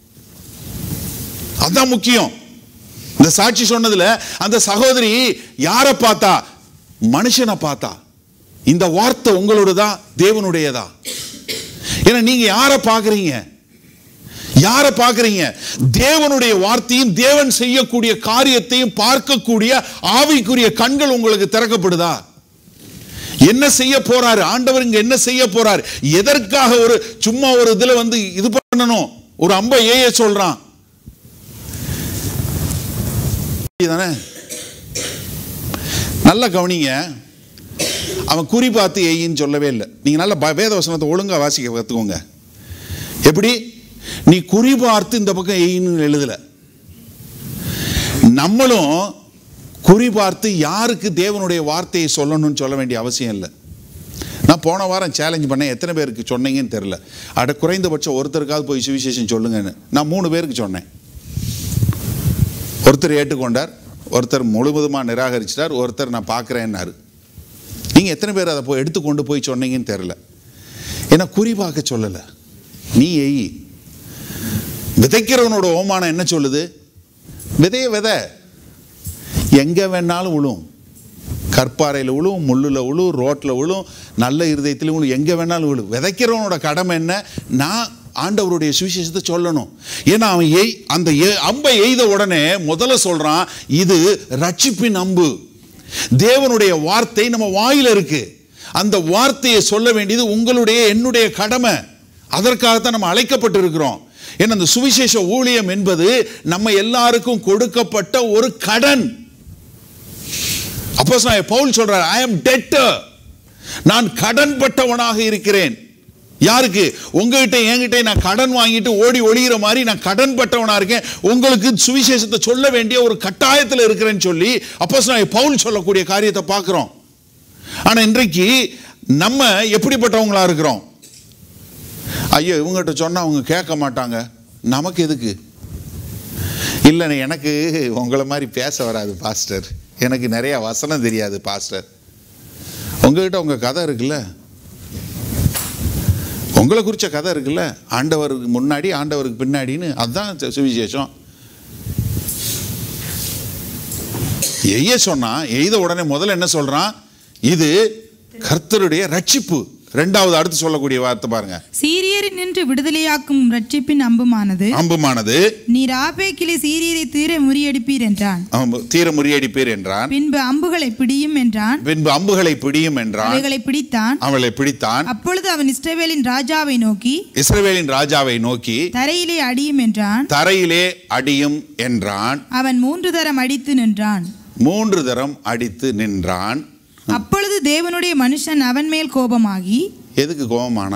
அதான் முக்கியம். இந்த சாட்சி சொன்னதுல அந்த சகோதரி யாரை பார்த்தா? மனுஷனை பார்த்தா. இந்த வார்த்தை உங்களோடதா தேவனுடையதா? ஏன்னா நீங்க யாரை பார்க்கறீங்க? யாரை பார்க்கறீங்க? தேவனுடைய வார்த்தையும் தேவன் செய்யக்கூடிய காரியத்தையும் பார்க்கக்கூடிய ஆவிக்குரிய கண்கள் உங்களுக்கு திறக்கப்படுதா? என்ன செய்ய போறாரு ஆண்டவர்? இங்க என்ன செய்ய போறாரு? எதற்காக ஒரு சும்மா ஒரு இதுல வந்து இது பண்ணணும், ஒரு அம்பை ஏய சொல்றான் தானே? நல்ல கவனிங்க. அவன் குறி பார்த்து ஏயின்னு சொல்லவே இல்லை. நீங்க நல்ல வேத வசனத்தை ஒழுங்கா வாசிக்க கத்துக்கோங்க. எப்படி? நீ குறி பார்த்து இந்த பக்கம் ஏயின்னு எழுதல. நம்மளும் குறி பார்த்து யாருக்கு தேவனுடைய வார்த்தையை சொல்லணும்னு சொல்ல வேண்டிய அவசியம் இல்லை. நான் போன வாரம் சேலஞ்ச் பண்ணேன். எத்தனை பேருக்கு சொன்னீங்கன்னு தெரியல. அட குறைந்தபட்சம் ஒருத்தருக்காவது போய் சுவிசேஷம் சொல்லுங்கன்னு நான் மூணு பேருக்கு சொன்னேன். ஒருத்தர் ஏற்றுக்கொண்டார், ஒருத்தர் முழுவதுமாக நிராகரிச்சிட்டார், ஒருத்தர் நான் பார்க்குறேன்னாரு. நீங்கள் எத்தனை பேர் அதை போய் எடுத்துக்கொண்டு போய் சொன்னீங்கன்னு தெரியல. ஏன்னா குறி பார்க்க சொல்லலை. நீ எய். விதைக்கிறவனோட ஓமானம் என்ன சொல்லுது? விதைய விதை எங்க வேணாலும் விழும். கற்பாறையில் விழும், முள்ளில் விழும், ரோட்டில் விழும், நல்ல இருதயத்தில் விழும், எங்கே வேணாலும் விழும். விதைக்கிறவனோட கடமை என்ன? நான் ஆண்டவருடைய சுவிசேஷத்தை சொல்லணும். ஏன்னா அவன் எய் அந்த அம்பை எய்த உடனே முதல்ல சொல்றான், இது ரட்சிப்பின் அம்பு. தேவனுடைய வார்த்தை நம்ம வாயில இருக்கு. அந்த வார்த்தையை சொல்ல வேண்டியது உங்களுடைய என்னுடைய கடமை. அதற்காகத்தான் நம்ம அழைக்கப்பட்டு இருக்கிறோம். ஏன்னா அந்த சுவிசேஷ ஊழியம் என்பது நம்ம எல்லாருக்கும் கொடுக்கப்பட்ட ஒரு கடன். அப்போஸ்தலனாகிய பவுல் சொல்றார், I am debtor. நான் கடன் பட்டவனாக இருக்கிறேன். யாருக்கு? உங்ககிட்ட என்கிட்ட நான் கடன் வாங்கிட்டு ஓடி ஒளிகிற மாதிரி நான் கடன் பட்டவனா இருக்கேன். உங்களுக்கு சுவிசேஷத்தை சொல்ல வேண்டிய ஒரு கட்டாயத்தில் இருக்கிறேன்னு சொல்லி அப்போஸ்தலனாகிய பவுல் சொல்லக்கூடிய காரியத்தை பார்க்கிறோம். ஆனா இன்றைக்கு நம்ம எப்படிப்பட்டவங்களா இருக்கிறோம்? ஐயோ இவங்ககிட்ட சொன்னா அவங்க கேட்க மாட்டாங்க, நமக்கு எதுக்கு? இல்லை எனக்கு உங்களை மாதிரி பேச வராது பாஸ்டர், எனக்கு நிறைய வசனம் தெரியாது பாஸ்டர். உங்ககிட்ட உங்க கதை இருக்குல்ல, உங்களை குறிச்ச கதை இருக்குல்ல, ஆண்டவருக்கு முன்னாடி ஆண்டவருக்கு பின்னாடின்னு. அதுதான் சுவிசேஷம். எய்ய சொன்னா எய்த உடனே முதல்ல என்ன சொல்றான்? இது கர்த்தருடைய ரட்சிப்பு. இரண்டாவது அடுத்து சொல்லக்கூடிய வார்த்தை பாருங்க, சீரியரில் நின்று விடுதலையாக்கும் ரட்சிப்பின் அம்புமானது அம்புமானது நீர் ஆபேக்கிலே சீரியரை தீர முறியடிப்பீர் என்றான். தீர முறியடிப்பீர் என்றான். பின்பு அம்புகளை பிடியும் என்றான். பின்பு அம்புகளை பிடியும் என்றான். அவைகளை பிடித்தான். அவளை பிடித்தான். அப்பொழுது அவன் இஸ்ரவேலின் ராஜாவை நோக்கி இஸ்ரவேலின் ராஜாவை நோக்கி தரையிலே அடியும் என்றான். தரையிலே அடியும் என்றான். அவன் மூன்று தரம் அடித்து நின்றான். மூன்று தரம் அடித்து நின்றான். அப்பொழுது தேவனுடைய மனுஷன் அவன் மேல் கோபமாகி. எதுக்கு கோபமானா?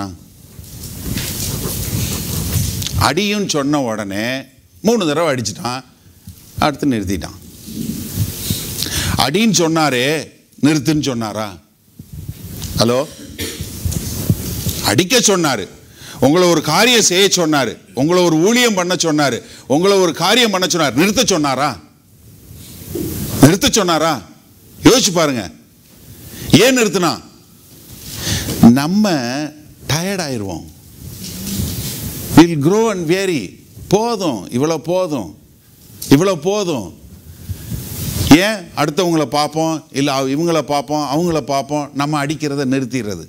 அடியும் சொன்ன உடனே மூணு தடவை அடிச்சிட்டான், அடுத்து நிறுத்திட்டான். அடின்னு சொன்னாரே நிறுத்துன்னு சொன்னாரா? ஹலோ, அடிக்க சொன்னாரு, உங்களை ஒரு காரியம் செய்ய சொன்னாரு, உங்களை ஒரு ஊழியம் பண்ண சொன்னாரு, உங்களை ஒரு காரியம் பண்ண சொன்னார், நிறுத்த சொன்னாரா? நிறுத்த சொன்னாரா? யோசிச்சு பாருங்க. ஏன் நிறுத்தினா? நம்ம டயர்ட் ஆயிடுவோம். Will grow and weary. போதும், இவ்வளோ போதும், இவ்வளோ போதும். ஏன் அடுத்தவங்கள பார்ப்போம், இல்லை இவங்கள பார்ப்போம், அவங்கள பார்ப்போம், நம்ம அடிக்கிறத நிறுத்திடுறது.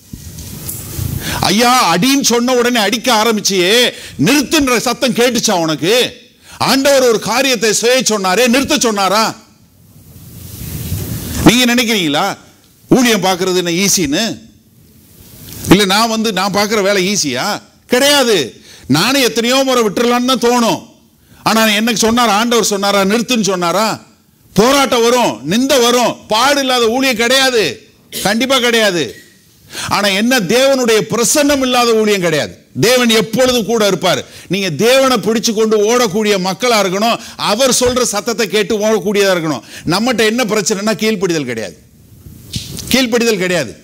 ஐயா அடின்னு சொன்ன உடனே அடிக்க ஆரம்பிச்சியே, நிறுத்துன்ற சத்தம் கேட்டுச்சா உனக்கு? ஆண்டவர் ஒரு காரியத்தை செய்ய சொன்னாரே, நிறுத்த சொன்னாரா? நீங்க நினைக்கிறீங்களா ஊழியம் பார்க்கறது என்ன ஈஸின்னு? இல்லை நான் வந்து நான் பார்க்குற வேலை ஈஸியா? கிடையாது. நானே எத்தனையோ முறை விட்டுறலான்னு தான் தோணும். ஆனால் எனக்கு சொன்னாரா? ஆண்டவர் சொன்னாரா நிறுத்துன்னு சொன்னாரா? போராட்டம் வரும், நிந்த வரும், பாடு இல்லாத ஊழியம் கிடையாது, கண்டிப்பா கிடையாது. ஆனா என்ன, தேவனுடைய பிரசன்னம் இல்லாத ஊழியம் கிடையாது. தேவன் எப்பொழுதும் கூட இருப்பார். நீங்க தேவனை பிடிச்சு கொண்டு ஓடக்கூடிய மக்களா இருக்கணும். அவர் சொல்ற சத்தத்தை கேட்டு ஓடக்கூடியதா இருக்கணும். நம்மகிட்ட என்ன பிரச்சனைனா கீழ்ப்படிதல் கிடையாது, கீழ்ப்படிதல் கிடையாது.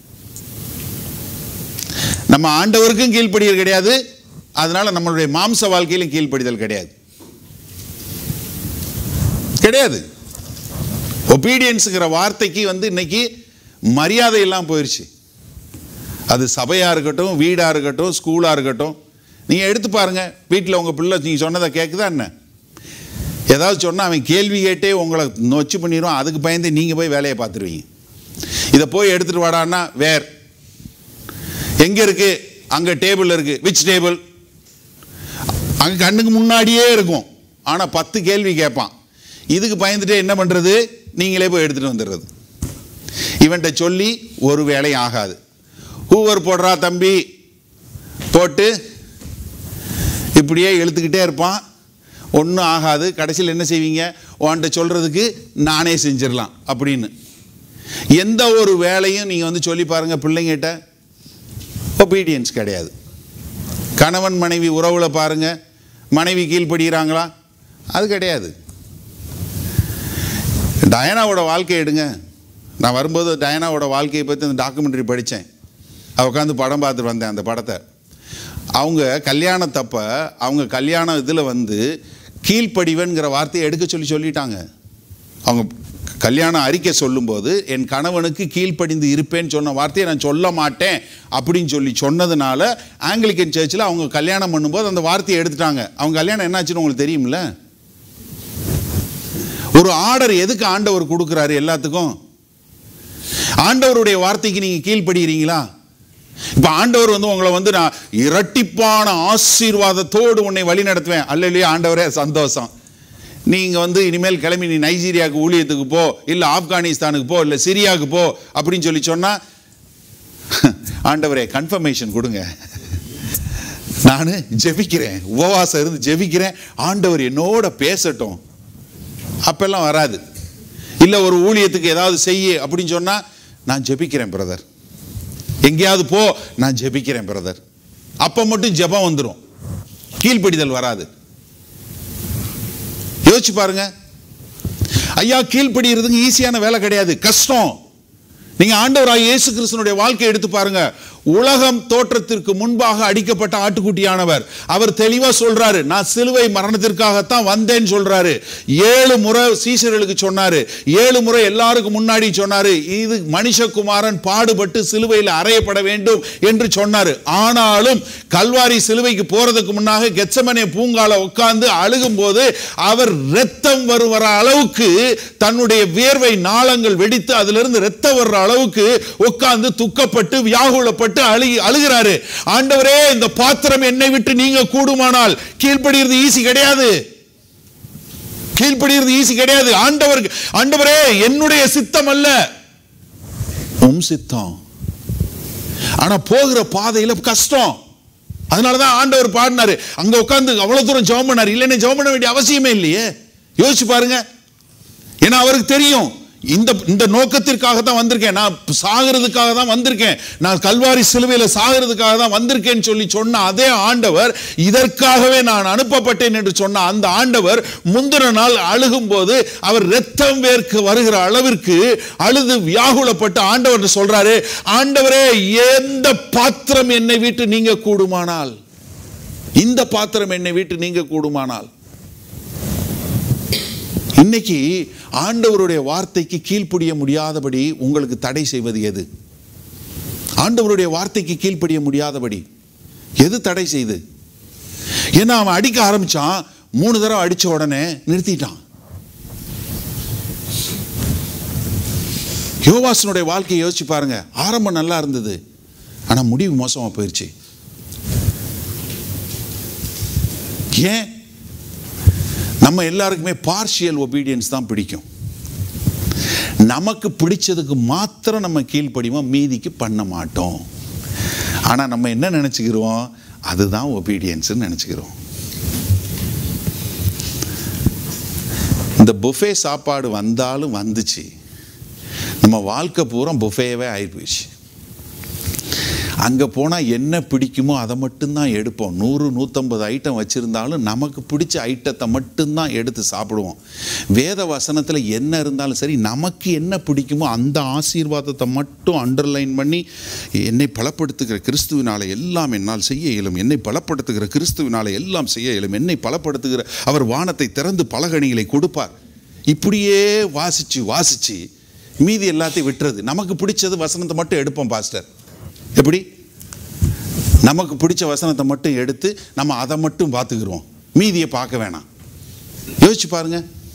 நம்ம ஆண்டவருக்கும் கீழ்ப்படிதல் கிடையாது, அதனால நம்மளுடைய மாம்ச வாழ்க்கையிலும் கீழ்ப்படிதல் கிடையாது கிடையாது. ஒபீடியன்ஸுங்கிற வார்த்தைக்கு வந்து இன்னைக்கு மரியாதை எல்லாம் போயிடுச்சு. அது சபையா இருக்கட்டும், வீடா இருக்கட்டும், ஸ்கூலா இருக்கட்டும். நீங்க எடுத்து பாருங்க, வீட்டில் உங்க பிள்ளை நீங்க சொன்னதை கேட்குதா என்ன? ஏதாவது சொன்னா அவன் கேள்வி கேட்டே உங்களை நொச்சு பண்ணிடுவான். அதுக்கு பயந்து நீங்க போய் வேலையை பார்த்துருவீங்க. இதை போய் எடுத்துட்டு வாடான்னா வேர் எங்க இருக்கு? அங்க டேபிள் இருக்கு. Which table? அங்க கண்ணுக்கு முன்னாடியே இருக்கும். ஆனா பத்து கேள்வி கேட்பான். இதுக்கு பயந்துட்டு என்ன பண்றது? நீங்களே போய் எடுத்துட்டு வந்துடுறது. இவன்கிட்ட சொல்லி ஒரு வேலை ஆகாது. ஹூவர் போடுறா தம்பி போட்டு இப்படியே இழுத்துக்கிட்டே இருப்பான், ஒன்றும் ஆகாது. கடைசியில் என்ன செய்வீங்க? உன்கிட்ட சொல்றதுக்கு நானே செஞ்சிடலாம் அப்படின்னு. எந்த ஒரு வேலையும் நீங்க வந்து சொல்லி பாருங்க பிள்ளைங்கிட்ட, ஒபீடியன்ஸ் கிடையாது. கணவன் மனைவி உறவுல பாருங்க, மனைவி கீழ்ப்படுகிறாங்களா? அது கிடையாது. டயனாவோட வாழ்க்கையை எடுங்க. நான் வரும்போது டயனாவோட வாழ்க்கையை பற்றி அந்த டாக்குமெண்ட்ரி படித்தேன். உட்காந்து படம் பார்த்துட்டு வந்தேன். அந்த படத்தை அவங்க கல்யாணத்தப்ப அவங்க கல்யாண இதில் வந்து கீழ்ப்படிவன்கிற வார்த்தையை எடுக்க சொல்லி சொல்லிட்டாங்க. அவங்க கல்யாண அறிக்கை சொல்லும்போது என் கணவனுக்கு கீழ்ப்படிந்து இருப்பேன்னு சொன்ன வார்த்தையை நான் சொல்ல மாட்டேன் அப்படின்னு சொல்லி சொன்னதுனால ஆங்கிலிக்கன் சர்ச்சில் அவங்க கல்யாணம் பண்ணும்போது அந்த வார்த்தையை எடுத்துட்டாங்க. அவங்க கல்யாணம் என்னாச்சுன்னு உங்களுக்கு தெரியுமில்ல? ஒரு ஆர்டர் எதுக்கு ஆண்டவர் கொடுக்குறாரு? எல்லாத்துக்கும். ஆண்டவருடைய வார்த்தைக்கு நீங்க கீழ்ப்படுகிறீங்களா? இப்ப ஆண்டவர் வந்து உங்களை வந்து நான் இரட்டிப்பான ஆசீர்வாதத்தோடு உன்னை வழி நடத்துவேன். அல்லையா ஆண்டவரே சந்தோஷம். நீங்க வந்து இனிமேல் கிளம்பி நீ நைஜீரியாவுக்கு ஊழியத்துக்கு போ, இல்ல ஆப்கானிஸ்தானுக்கு போ, இல்ல சிரியாவுக்கு போ அப்படின்னு சொல்லி சொன்னா, ஆண்டவரே கன்ஃபர்மேஷன் கொடுங்க, நான் ஜெபிக்கிறேன், உபவாசம் இருந்து ஜெபிக்கிறேன், ஆண்டவர் என்னோட பேசட்டும். அப்பெல்லாம் வராது. இல்ல ஒரு ஊழியத்துக்கு ஏதாவது செய்ய அப்படின்னு சொன்னா, நான் ஜெபிக்கிறேன் பிரதர், எங்கேயாவது போ, நான் ஜெபிக்கிறேன் பிரதர். அப்ப மட்டும் ஜெபம் வந்துடும், கீழ்ப்படிதல் வராது. யோசிச்சு பாருங்க. ஐயா கீழ்ப்படிகிறதுக்கு ஈஸியான வேலை கிடையாது, கஷ்டம். நீங்க ஆண்டவராகிய இயேசு கிறிஸ்துவினுடைய வாழ்க்கையை எடுத்து பாருங்க. உலகம் தோற்றத்திற்கு முன்பாக அடிக்கப்பட்ட ஆட்டுக்குட்டியானவர். அவர் தெளிவா சொல்றாரு, நான் சிலுவை மரணத்திற்காகத்தான் வந்தேன்னு சொல்றாரு. ஏழு முறை சீஷர்களுக்கு சொன்னாரு, ஏழு முறை எல்லாருக்கும் முன்னாடி சொன்னாரு, இது மனுஷகுமாரன் பாடுபட்டு சிலுவையில் அறையப்பட வேண்டும் என்று சொன்னாரு. ஆனாலும் கல்வாரி சிலுவைக்கு போறதுக்கு முன்னாக கெத்செமனே பூங்கால உட்கார்ந்து அழுகும் போது அவர் இரத்தம் வர அளவுக்கு தன்னுடைய வியர்வை நாளங்கள் வெடித்து அதிலிருந்து இரத்தம் வர்ற அளவுக்கு உட்கார்ந்து துக்கப்பட்டு வியாகுலப்பட்டு அழுகி அழுகிறாரு. ஆண்டவரே இந்த பாத்திரம் என்னை விட்டு நீங்க கூடுமானால். கீழ்ப்படிகிறது ஈஸி கிடையாது, கீழ்ப்படிகிறது ஈஸி கிடையாது. ஆண்டவர் ஆண்டவரே என்னுடைய சித்தம் அல்ல உம் சித்தம். ஆனா போகிற பாதையில கஷ்டம். அதனாலதான் ஆண்டவர் பாடினாரு, அங்க உட்கார்ந்து அவ்வளவு தூரம் ஜெபம் பண்ணாரு. இல்லைன்னு ஜெபம் பண்ண வேண்டிய அவசியமே இல்லையே. யோசிச்சு பாருங்க. ஏன்னா அவருக்கு தெரியும், இந்த இந்த நோக்கத்திற்காக தான் வந்திருக்கேன், நான் சாகிறதுக்காக தான் வந்திருக்கேன், நான் கல்வாரி சிலுவையில சாகிறதுக்காக தான் வந்திருக்கேன்னு சொல்லி சொன்ன அதே ஆண்டவர், இதற்காகவே நான் அனுப்பப்பட்டேன் என்று சொன்ன அந்த ஆண்டவர் முந்தின நாள் அழுகும் போது அவர் இரத்தம் வேர்க்க வருகிற அளவிற்கு அழுது வியாகுலப்பட்டு ஆண்டவர் சொல்றாரு, ஆண்டவரே எந்த பாத்திரம் என்னை விட்டு நீங்க கூடுமானால், இந்த பாத்திரம் என்னை விட்டு நீங்க கூடுமானால். இன்னைக்கு ஆண்டவருடைய வார்த்தைக்கு கீழ்ப்படிய முடியாதபடி உங்களுக்கு தடை செய்வது எது? ஆண்டவருடைய வார்த்தைக்கு கீழ்ப்படிய முடியாதபடி எது தடை செய்து? ஏன்னா அவன் அடிக்க ஆரம்பிச்சான், மூணு தடவை அடிச்ச உடனே நிறுத்திட்டான். யோவாசனுடைய வாழ்க்கையை யோசிச்சு பாருங்க. ஆரம்பம் நல்லா இருந்தது, ஆனா முடிவு மோசமா போயிடுச்சு. ஏன்? நம்ம எல்லாருக்குமே பார்ஷியல் ஒபீடியன்ஸ் தான் பிடிக்கும். நமக்கு பிடிச்சதுக்கு மாத்திரம் நம்ம கீழ்ப்படிவோம், மீதிக்கு பண்ண மாட்டோம். ஆனா நம்ம என்ன நினைச்சுக்கிறோம்? அதுதான் ஒபீடியன்ஸ் நினைச்சுக்கிறோம். இந்த புஃபே சாப்பாடு வந்தாலும் வந்துச்சு, நம்ம வாழ்க்கை பூரா புஃபேவே ஆயிப்போச்சு. அங்கே போனால் என்ன பிடிக்குமோ அதை மட்டும்தான் எடுப்போம். நூறு நூற்றம்பது ஐட்டம் வச்சுருந்தாலும் நமக்கு பிடிச்ச ஐட்டத்தை மட்டும்தான் எடுத்து சாப்பிடுவோம். வேத வசனத்தில் என்ன இருந்தாலும் சரி, நமக்கு என்ன பிடிக்குமோ அந்த ஆசீர்வாதத்தை மட்டும் அண்டர்லைன் பண்ணி, என்னை பலப்படுத்துகிற கிறிஸ்துவினால் எல்லாம் என்னால் செய்ய இயலும், என்னை பலப்படுத்துகிற கிறிஸ்துவினால் எல்லாம் செய்ய இயலும், என்னை பலப்படுத்துகிற அவர் வானத்தை திறந்து பலகணிகளை கொடுப்பார். இப்படியே வாசித்து வாசித்து மீதி எல்லாத்தையும் விட்டுறது. நமக்கு பிடிச்சது வசனத்தை மட்டும் எடுப்போம் பாஸ்டர். எப்படி? நமக்கு பிடிச்ச வசனத்தை மட்டும் எடுத்து நம்ம அதை மட்டும் பார்த்துக்கிறோம், மீதியை பார்க்க வேணாம். யோசிச்சு பாருங்க.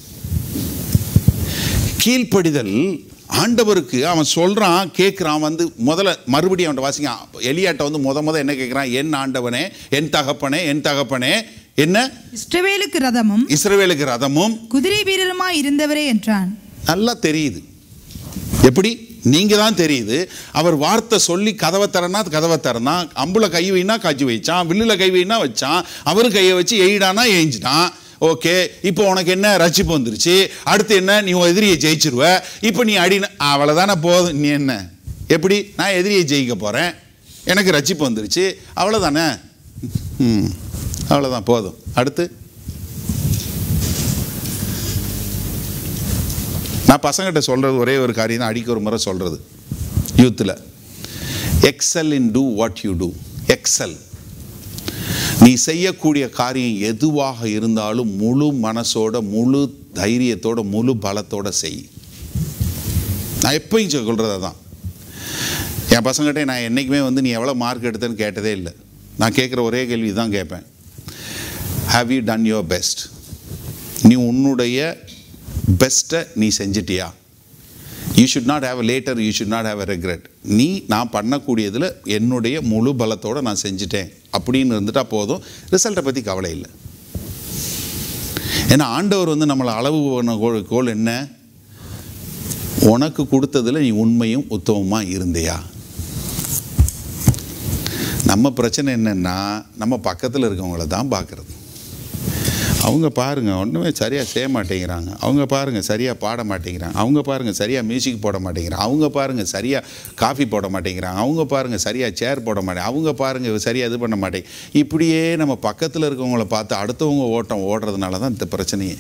கீழ்ப்படிதல் ஆண்டவருக்கு அவன் சொல்றான், கேட்கிறான். வந்து முதல்ல மறுபடியும் அவன் வாசிங்க. எலியாட்ட வந்து முத முத என்ன கேட்கிறான்? என் ஆண்டவனே, என் தகப்பனே, என் தகப்பனே, என்ன? இஸ்ரவேலுக்கு ரதமும் இஸ்ரவேலுக்கு ரதமும் குதிரை வீரருமாய் இருந்தவரே என்றான். நல்லா தெரியுது. எப்படி? நீங்க தான் தெரியுது. அவர் வார்த்தை சொல்லி கதவை தரனா கதவை தரனா, அம்புல கை வைனா காய்ச்சி வச்சான், வில்லுல கை வைனா வச்சான், அவரு கையை வச்சு எயிடானா எயிஞ்சிட்டான். ஓகே, இப்போ உனக்கு என்ன ரட்சிப்பு வந்துருச்சு, அடுத்து என்ன? நீ எதிரியை ஜெயிச்சிருவ, இப்போ நீ அடி, அவ்வளோதானே போதும். நீ என்ன? எப்படி? நான் எதிரியை ஜெயிக்க போறேன், எனக்கு ரட்சிப்பு வந்துருச்சு, அவ்வளோதானே? ம், அவ்வளோதான், போதும். அடுத்து நான் பசங்கிட்ட சொல்கிறது ஒரே ஒரு காரியம் தான், அடிக்க ஒரு முறை சொல்கிறது யூத்தில். Excel in to what you do. Excel. நீ செய்யக்கூடிய காரியம் எதுவாக இருந்தாலும் முழு மனசோட, முழு தைரியத்தோட, முழு பலத்தோட செய். நான் எப்பயும் சொல்கிறத தான் என் பசங்கிட்ட. நான் என்றைக்குமே வந்து நீ எவ்வளோ மார்க் எடுத்தேன்னு கேட்டதே இல்லை. நான் கேட்குற ஒரே கேள்வி தான் கேட்பேன், have you done your best? நீ உன்னுடைய பெஸ்ட்டை நீ செஞ்சிட்டியா? You should not have a later, you should not have a regret. நீ நான் பண்ணக்கூடியதில் என்னுடைய முழு பலத்தோடு நான் செஞ்சிட்டேன் அப்படின்னு இருந்துட்டால் போதும். ரிசல்ட்டை பற்றி கவலை இல்லை. ஏன்னா ஆண்டவர் வந்து நம்மளை அளவு பண்ண கோல் என்ன? உனக்கு கொடுத்ததில் நீ உண்மையும் உத்தமமாக இருந்தியா? நம்ம பிரச்சனை என்னென்னா, நம்ம பக்கத்தில் இருக்கவங்கள தான் பார்க்குறது. அவங்க பாருங்கள் ஒன்றுமே சரியாக செய்ய மாட்டேங்கிறாங்க, அவங்க பாருங்கள் சரியாக பாட மாட்டேங்கிறாங்க, அவங்க பாருங்கள் சரியாக மியூசிக் போட மாட்டேங்கிறாங்க, அவங்க பாருங்கள் சரியாக காஃபி போட மாட்டேங்கிறாங்க, அவங்க பாருங்கள் சரியாக சேர் போட மாட்டேங்க, அவங்க பாருங்கள் சரியாக இது பண்ண மாட்டேங்க. இப்படியே நம்ம பக்கத்தில் இருக்கவங்கள பார்த்து அடுத்தவங்க ஓட்டம் ஓடுறதுனால தான் இந்த பிரச்சனையே.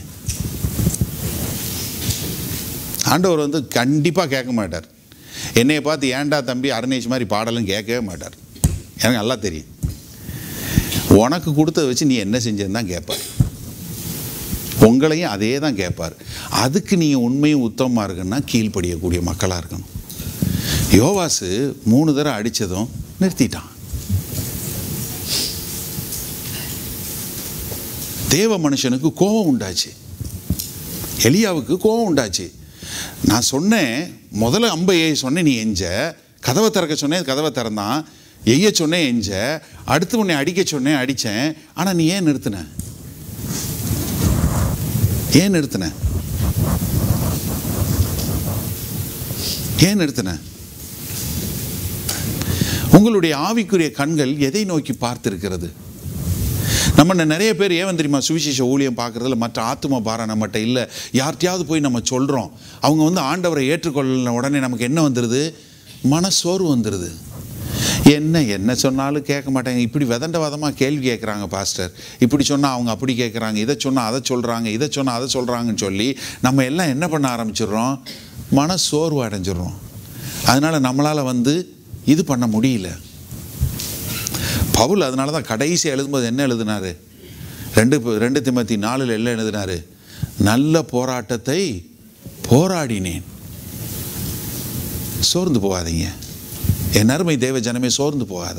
ஆண்டவர் வந்து கண்டிப்பாக கேட்க மாட்டார். என்னையை பார்த்து ஏண்டா தம்பி அருணேஷ் மாதிரி பாடலும் கேட்கவே மாட்டார். எனக்கு நல்லா தெரியும். உனக்கு கொடுத்ததை வச்சு நீ என்ன செஞ்சேன்னு தான் கேட்பார். உங்களையும் அதே தான் கேட்பார். அதுக்கு நீங்கள் உண்மையும் உத்தமமாக இருக்குன்னா கீழ்ப்படியக்கூடிய மக்களாக இருக்கணும். யோவாசு மூணு தடவை அடித்ததும் நிறுத்திட்டான். தேவ மனுஷனுக்கு கோபம் உண்டாச்சு, எலியாவுக்கு கோபம் உண்டாச்சு. நான் சொன்னேன், முதல்ல அம்பை ஏய சொன்னேன், நீ எஞ்ச. கதவை திறக்க சொன்னேன், கதவை திறந்தான். எய்ய சொன்னேன், எஞ்ச. அடுத்து உன்னை அடிக்க சொன்னேன், அடித்தேன். ஆனால் நீ ஏன் நிறுத்தின? ஏன் நிறுத்தின? ஏன் நிறுத்தின? உங்களுடைய ஆவிக்குரிய கண்கள் எதை நோக்கி பார்த்திருக்கிறது? நம்ம நிறைய பேர் ஏன் தெரியுமா சுவிசேஷ ஊழியம் பார்க்குறதுல மற்ற ஆத்தும பாரம் நம்மகிட்ட இல்லை. யார்கிட்டையாவது போய் நம்ம சொல்கிறோம், அவங்க வந்து ஆண்டவரை ஏற்றுக்கொள்ள உடனே நமக்கு என்ன வந்துடுது? மனசோர்வு வந்துடுது. என்ன என்ன சொன்னாலும் கேட்க மாட்டாங்க, இப்படி விதண்டவாதமாக கேள்வி கேட்குறாங்க பாஸ்டர், இப்படி சொன்னால் அவங்க அப்படி கேட்குறாங்க, இதை சொன்னால் அதை சொல்கிறாங்க, இதை சொன்னால் அதை சொல்கிறாங்கன்னு சொல்லி நம்ம எல்லாம் என்ன பண்ண ஆரம்பிச்சிடுறோம்? மன சோர்வு அடைஞ்சிடுறோம். அதனால் நம்மளால் வந்து இது பண்ண முடியல. பவுல் அதனால தான் கடைசி எழுதும்போது என்ன எழுதினார்? ரெண்டு ரெண்டு திமோத்தி நாலில் எல்லாம் எழுதினார், நல்ல போராட்டத்தை போராடினேன். சோர்ந்து போகாதீங்க என் அருமை தேவ ஜனமே, சோர்ந்து போகாத.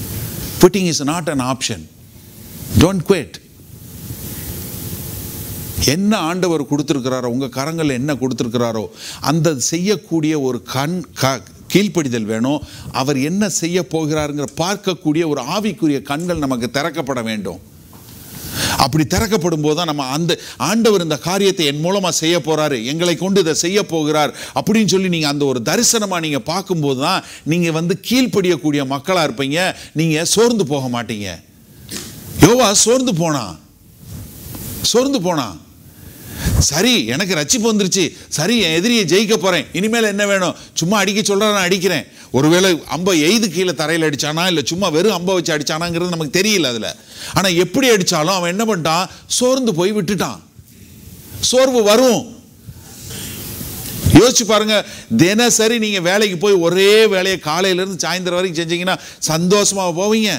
Quitting is not an option. Don't quit. என்ன ஆண்டவர் கொடுத்துருக்கிறாரோ, உங்கள் கரங்களில் என்ன கொடுத்துருக்கிறாரோ அந்த செய்யக்கூடிய ஒரு கண் க கீழ்ப்படிதல் வேணும். அவர் என்ன செய்ய போகிறாருங்கிற பார்க்கக்கூடிய ஒரு ஆவிக்குரிய கண்கள் நமக்கு திறக்கப்பட வேண்டும். அப்படி திறக்கப்படும் போது தான் நம்ம அந்த ஆண்டவர் இந்த காரியத்தை என் மூலமாக செய்ய போகிறாரு, எங்களை கொண்டு இதை செய்ய போகிறார் அப்படின்னு சொல்லி நீங்கள் அந்த ஒரு தரிசனமாக நீங்கள் பார்க்கும்போது தான் நீங்கள் வந்து கீழ்ப்படியக்கூடிய மக்களாக இருப்பீங்க. நீங்கள் சோர்ந்து போக மாட்டீங்க. யோவா சோர்ந்து போனா சோர்ந்து போனா சரி, எனக்கு ரட்சிப்பு வந்துருச்சு, சரி என் எதிரியை ஜெயிக்க போகிறேன், இனிமேல் என்ன வேணும், சும்மா அடிக்க சொல்கிறேன், நான் அடிக்கிறேன். ஒருவேளை அம்பை எய்து கீழே தரையில் அடித்தானா இல்லை சும்மா வெறும் அம்பை வச்சு அடித்தானாங்கிறது நமக்கு தெரியல அதில். ஆனால் எப்படி அடித்தாலும் அவன் என்ன பண்ணிட்டான், சோர்ந்து போய் விட்டுட்டான். சோர்வு வரும். யோசிச்சு பாருங்க, தினசரி நீங்கள் வேலைக்கு போய் ஒரே வேலையை காலையிலேருந்து சாயந்தரம் வரைக்கும் செஞ்சீங்கன்னா சந்தோஷமாக போவீங்க.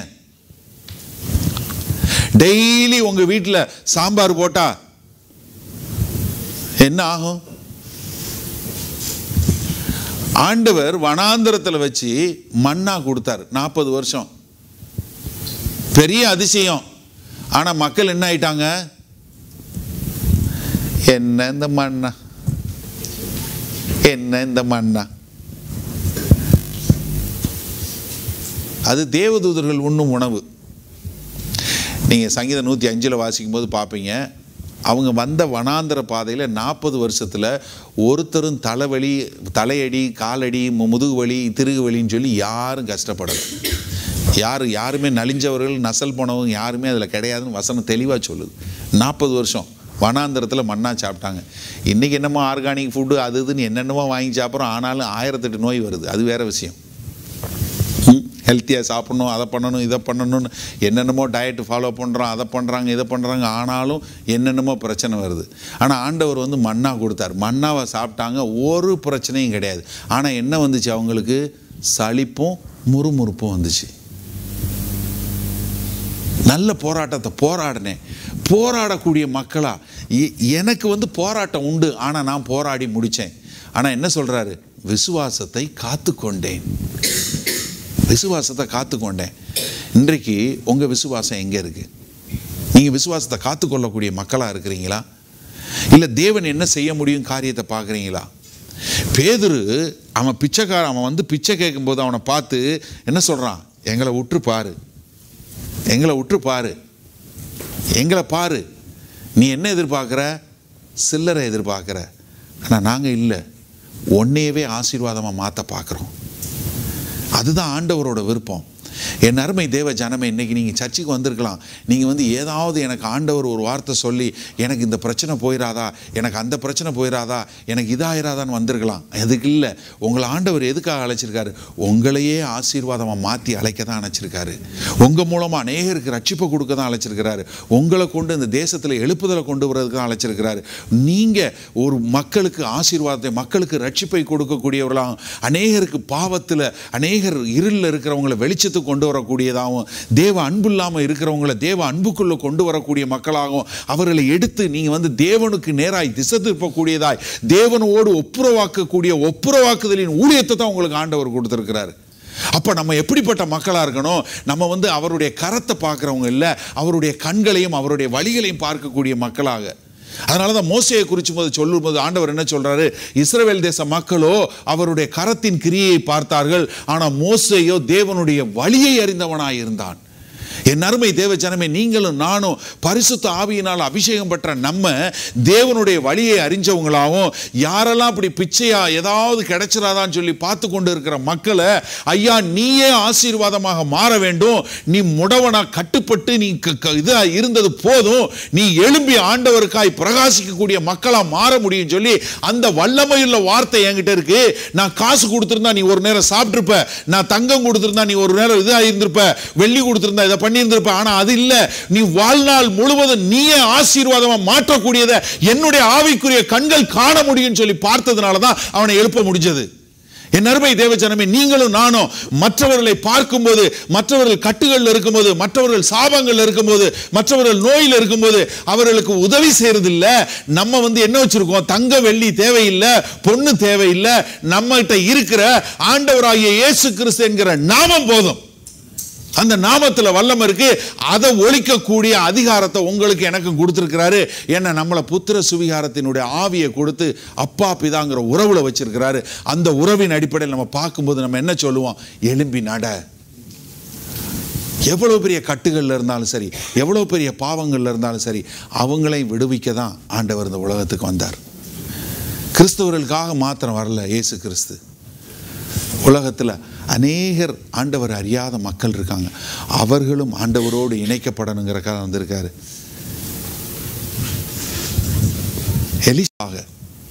டெய்லி உங்கள் வீட்டில் சாம்பார் போட்டா என்ன ஆகும்? ஆண்டவர் வனாந்தரத்தில் வச்சு மன்னா கொடுத்தார் நாற்பது வருஷம். பெரிய அதிசயம். ஆனால் மக்கள் என்ன ஆயிட்டாங்க, என்ன இந்த மன்னா, என்ன இந்த மன்னா. அது தேவதூதர்கள் உண்ணும் உணவு. நீங்கள் சங்கீதம் நூற்றி அஞ்சில் வாசிக்கும் போது பார்ப்பீங்க, அவங்க வந்த வனாந்தர பாதையில் நாற்பது வருஷத்தில் ஒருத்தரும் தலைவலி, தலையடி, காலடி, முதுகு வலி, திருகு வலின்னு சொல்லி யாரும் கஷ்டப்படலை. யார் யாருமே நலிஞ்சவர்கள், நசல் போனவங்க யாருமே அதில் கிடையாதுன்னு வசனம் தெளிவாக சொல்லுது. நாற்பது வருஷம் வனாந்தரத்தில் மண்ணா சாப்பிட்டாங்க. இன்றைக்கி என்னமோ ஆர்கானிக் ஃபுட்டு அது இதுன்னு என்னென்னமோ வாங்கி சாப்பிட்றோம். ஆனாலும் ஆயிரத்தெட்டு நோய் வருது, அது வேறு விஷயம். ஹெல்த்தியாக சாப்பிட்ணும், அதை பண்ணணும், இதை பண்ணணும்னு என்னென்னமோ டயட்டு ஃபாலோ பண்ணுறோம், அதை பண்ணுறாங்க, இதை பண்ணுறாங்க. ஆனாலும் என்னென்னமோ பிரச்சனை வருது. ஆனால் ஆண்டவர் வந்து மன்னா கொடுத்தார். மன்னாவை சாப்பிட்டாங்க, ஒரு பிரச்சனையும் கிடையாது. ஆனால் என்ன வந்துச்சு, அவங்களுக்கு சளிப்பும் முறுமுறுப்பும் வந்துச்சு. நல்ல போராட்டத்தை போராடினேன். போராடக்கூடிய மக்களா, எனக்கு வந்து போராட்டம் உண்டு, ஆனால் நான் போராடி முடித்தேன். ஆனால் என்ன சொல்கிறாரு, விசுவாசத்தை காத்து கொண்டேன், விசுவாசத்தை காத்துக்கொண்டேன். இன்றைக்கு உங்கள் விசுவாசம் எங்கே இருக்குது? நீங்கள் விசுவாசத்தை காத்துக்கொள்ளக்கூடிய மக்களாக இருக்கிறீங்களா? இல்லை தேவன் என்ன செய்ய முடியும் காரியத்தை பார்க்குறீங்களா? பேதுரு அவன் பிச்சைக்காரன், அவன் வந்து பிச்சை கேட்கும்போது அவனை பார்த்து என்ன சொல்கிறான், எங்களை உற்று பாரு, எங்களை உற்று பாரு, எங்களை பாரு. நீ என்ன எதிர்பார்க்குற? சில்லறை எதிர்பார்க்குற. ஆனால் நாங்கள் இல்லை, ஒன்னையவே ஆசீர்வாதமாக மாற்ற பார்க்குறோம். அதுதான் ஆண்டவரோட விருப்பம். என் அருமை தேவ ஜனமே, இன்றைக்கி நீங்கள் சர்ச்சுக்கு வந்திருக்கலாம். நீங்கள் வந்து ஏதாவது எனக்கு ஆண்டவர் ஒரு வார்த்தை சொல்லி எனக்கு இந்த பிரச்சனை போயிடாதா, எனக்கு அந்த பிரச்சனை போயிடாதா, எனக்கு இதாயிராதான்னு வந்திருக்கலாம். அதுக்கு இல்லை. உங்களை ஆண்டவர் எதுக்காக அழைச்சிருக்காரு? உங்களையே ஆசீர்வாதமாக மாற்றி அழைக்க தான் அழைச்சிருக்காரு. உங்கள் மூலமாக அநேகருக்கு ரட்சிப்பை கொடுக்க தான் அழைச்சிருக்கிறாரு. உங்களை கொண்டு இந்த தேசத்தில் எழுப்புதலை கொண்டு வரதுக்கு தான் அழைச்சிருக்கிறாரு. நீங்கள் ஒரு மக்களுக்கு ஆசீர்வாதத்தை, மக்களுக்கு ரட்சிப்பை கொடுக்கக்கூடியவர்களாகவும், அநேகருக்கு பாவத்தில், அநேகர் இருளில் இருக்கிறவங்களை வெளிச்சத்துக்கு கொண்டு வரக்கூடியதாகவும், தேவ அன்பு இல்லாமல் இருக்கிறவங்களை தேவ அன்புக்குள்ள கொண்டு வரக்கூடிய மக்களாகவும் அவர்களை எடுத்து நீங்கள் வந்து தேவனுக்கு நேராய் திசை திருப்பக்கூடியதாய், தேவனோடு ஒப்புரவாக்கக்கூடிய ஒப்புரவாக்குதலின் ஊழியத்தை தான் உங்களுக்கு ஆண்டவர் கொடுத்திருக்கிறார். அப்போ நம்ம எப்படிப்பட்ட மக்களாக இருக்கணும்? நம்ம வந்து அவருடைய கரத்தை பார்க்குறவங்க இல்லை, அவருடைய கண்களையும் அவருடைய வழிகளையும் பார்க்கக்கூடிய மக்களாக. அதனால தான் மோசேயை குறிச்சும் போது சொல்லும்போது ஆண்டவர் என்ன சொல்றாரு, இஸ்ரவேல் தேச மக்களோ அவருடைய கரத்தின் கிரியையை பார்த்தார்கள், ஆனால் மோசேயோ தேவனுடைய வழியை அறிந்தவனாய் இருந்தான். என் அருமை தேவ ஜனமே, நீங்களும் நானும் பரிசுத்த ஆவியினால் அபிஷேகம் பெற்ற நம்ம தேவனுடைய வழியை அறிஞ்சவங்களாகவும், யாரெல்லாம் அப்படி பிச்சையா ஏதாவது கிடைச்சிடாதான்னு சொல்லி பார்த்து கொண்டு இருக்கிற மக்களை, ஐயா நீயே ஆசீர்வாதமாக மாற வேண்டும், நீ முடவனா கட்டுப்பட்டு நீ இதா இருந்தது போதும், நீ எழும்பி ஆண்டவருக்காய் பிரகாசிக்கக்கூடிய மக்களா மாற முடியும் சொல்லி அந்த வல்லமையுள்ள வார்த்தை என்கிட்ட இருக்கு. நான் காசு கொடுத்திருந்தா நீ ஒரு நேரம் சாப்பிட்டிருப்ப, நான் தங்கம் கொடுத்திருந்தா நீ ஒரு நேரம் இதா இருந்திருப்ப, வெள்ளி கொடுத்திருந்தா இதை பண்ணியிருந்திருப்ப. ஆனா அது இல்ல, நீ வாழ்நாள் முழுவதும் நீயே ஆசீர்வாதமா மாற்றக்கூடியதை என்னுடைய ஆவிக்குரிய கண்கள் காண முடியும் சொல்லி பார்த்ததுனாலதான் அவனை எழுப்ப முடிஞ்சது. என் அருமை தேவ ஜனமே, நீங்களும் நானும் மற்றவர்களை பார்க்கும்போது, மற்றவர்கள் கட்டுகள் இருக்கும்போது, மற்றவர்கள் சாபங்கள் இருக்கும்போது, மற்றவர்கள் நோயில் இருக்கும்போது அவர்களுக்கு உதவி செய்யறதில்ல. நம்ம வந்து என்ன வச்சிருக்கோம், தங்க வெள்ளி தேவையில்லை, பொண்ணு தேவையில்லை, நம்ம கிட்ட இருக்கிற ஆண்டவராகிய இயேசு கிறிஸ்து என்கிற நாமம் போதும். அந்த நாமத்துல வல்லமை இருக்கு. அதை ஒழிக்கக்கூடிய அதிகாரத்தை உங்களுக்கு எனக்கு கொடுத்திருக்கிறாரு. என்ன நம்மளை புத்திர சுவிகாரத்தினுடைய ஆவியை கொடுத்து அப்பா பிதாங்கிற உறவுல வச்சிருக்கிறாரு. அந்த உறவின் அடிப்படையில் நம்ம பார்க்கும்போது நம்ம என்ன சொல்லுவோம்? எலும்பி நட. எவ்வளவு பெரிய கட்டுகள்ல இருந்தாலும் சரி, எவ்வளவு பெரிய பாவங்கள்ல இருந்தாலும் சரி, அவங்களை விடுவிக்க தான் ஆண்டவர் இந்த உலகத்துக்கு வந்தார். கிறிஸ்தவர்களுக்காக மாத்திரம் வரல இயேசு கிறிஸ்து. உலகத்தில் அநேகர் ஆண்டவர் அறியாத மக்கள் இருக்காங்க, அவர்களும் ஆண்டவரோடு இணைக்கப்படணுங்கிறக்காக வந்திருக்காரு. எலிசாக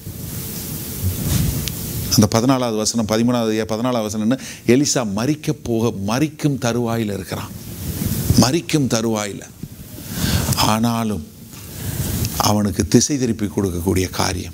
அந்த பதினாலாவது வசனம் பதிமூணாவது பதினாலாவது வசனம், எலிசா மரிக்க போக மரிக்கும் தருவாயில் இருக்கிறான், மரிக்கும் தருவாயில். ஆனாலும் அவனுக்கு திசை திருப்பி கொடுக்கக்கூடிய காரியம்.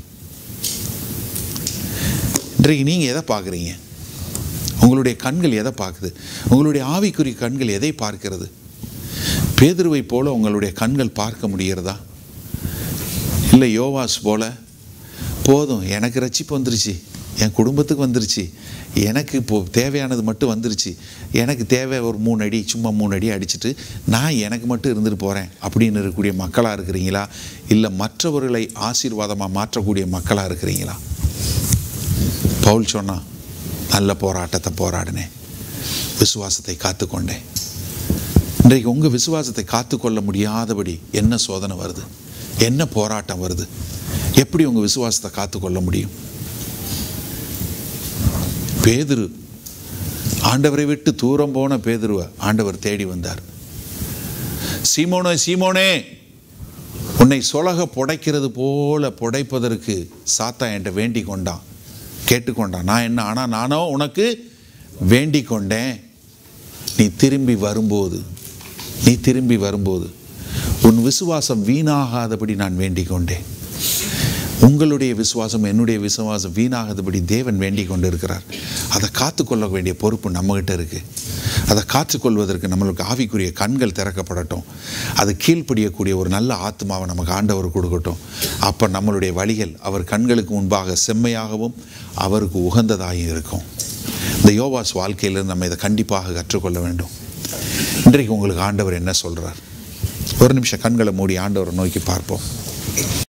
இன்றைக்கு நீங்கள் எதை பார்க்குறீங்க? உங்களுடைய கண்கள் எதை பார்க்குது? உங்களுடைய ஆவிக்குரிய கண்கள் எதை பார்க்கிறது? பேதுருவை போல உங்களுடைய கண்கள் பார்க்க முடிகிறதா? இல்லை யோவாஸ் போல போதும் எனக்கு ரட்சிப்பு வந்துருச்சு, என் குடும்பத்துக்கு வந்துருச்சு, எனக்கு இப்போது தேவையானது மட்டும் வந்துருச்சு, எனக்கு தேவை ஒரு மூணு அடி சும்மா மூணு அடி அடிச்சுட்டு நான் எனக்கு மட்டும் இருந்துட்டு போகிறேன் அப்படின்னு இருக்கக்கூடிய மக்களாக இருக்கிறீங்களா? இல்லை மற்றவர்களை ஆசீர்வாதமாக மாற்றக்கூடிய மக்களாக இருக்கிறீங்களா? பவுல் சொன்னா, நல்ல போராட்டத்தை போராடினேன், விசுவாசத்தை காத்துக்கொண்டேன். இன்றைக்கு உங்கள் விசுவாசத்தை காத்துக்கொள்ள முடியாதபடி என்ன சோதனை வருது, என்ன போராட்டம் வருது? எப்படி உங்கள் விசுவாசத்தை காத்துக்கொள்ள முடியும்? பேதுரு, ஆண்டவரை விட்டு தூரம் போன பேதுருவை ஆண்டவர் தேடி வந்தார். சீமோனே சீமோனே, உன்னை சொலக புடைக்கிறது போல புடைப்பதற்கு சாத்தான் என்கிட்ட வேண்டிக் கொண்டான், கேட்டுக்கொண்டான். நான் என்ன, ஆனால் நானோ உனக்கு வேண்டிக் கொண்டேன். நீ திரும்பி வரும்போது நீ திரும்பி வரும்போது உன் விசுவாசம் வீணாகாதபடி நான் வேண்டிக் கொண்டேன். உங்களுடைய விசுவாசம் என்னுடைய விசுவாசம் வீணாகாதபடி தேவன் வேண்டிக் கொண்டு இருக்கிறார். அதை காத்துக்கொள்ள வேண்டிய பொறுப்பு நம்மகிட்ட இருக்குது. அதை காத்துக்கொள்வதற்கு நம்மளுக்கு ஆவிக்குரிய கண்கள் திறக்கப்படட்டும். அது கீழ்ப்படியக்கூடிய ஒரு நல்ல ஆத்மாவை நமக்கு ஆண்டவர் கொடுக்கட்டும். அப்போ நம்மளுடைய வழிகள் அவர் கண்களுக்கு முன்பாக செம்மையாகவும் அவருக்கு உகந்ததாகவும் இருக்கும். இந்த யோவாஸ் வாழ்க்கையிலிருந்து நம்ம இதை கண்டிப்பாக கற்றுக்கொள்ள வேண்டும். இன்றைக்கு உங்களுக்கு ஆண்டவர் என்ன சொல்கிறார்? ஒரு நிமிஷம் கண்களை மூடி ஆண்டவரை நோக்கி பார்ப்போம்.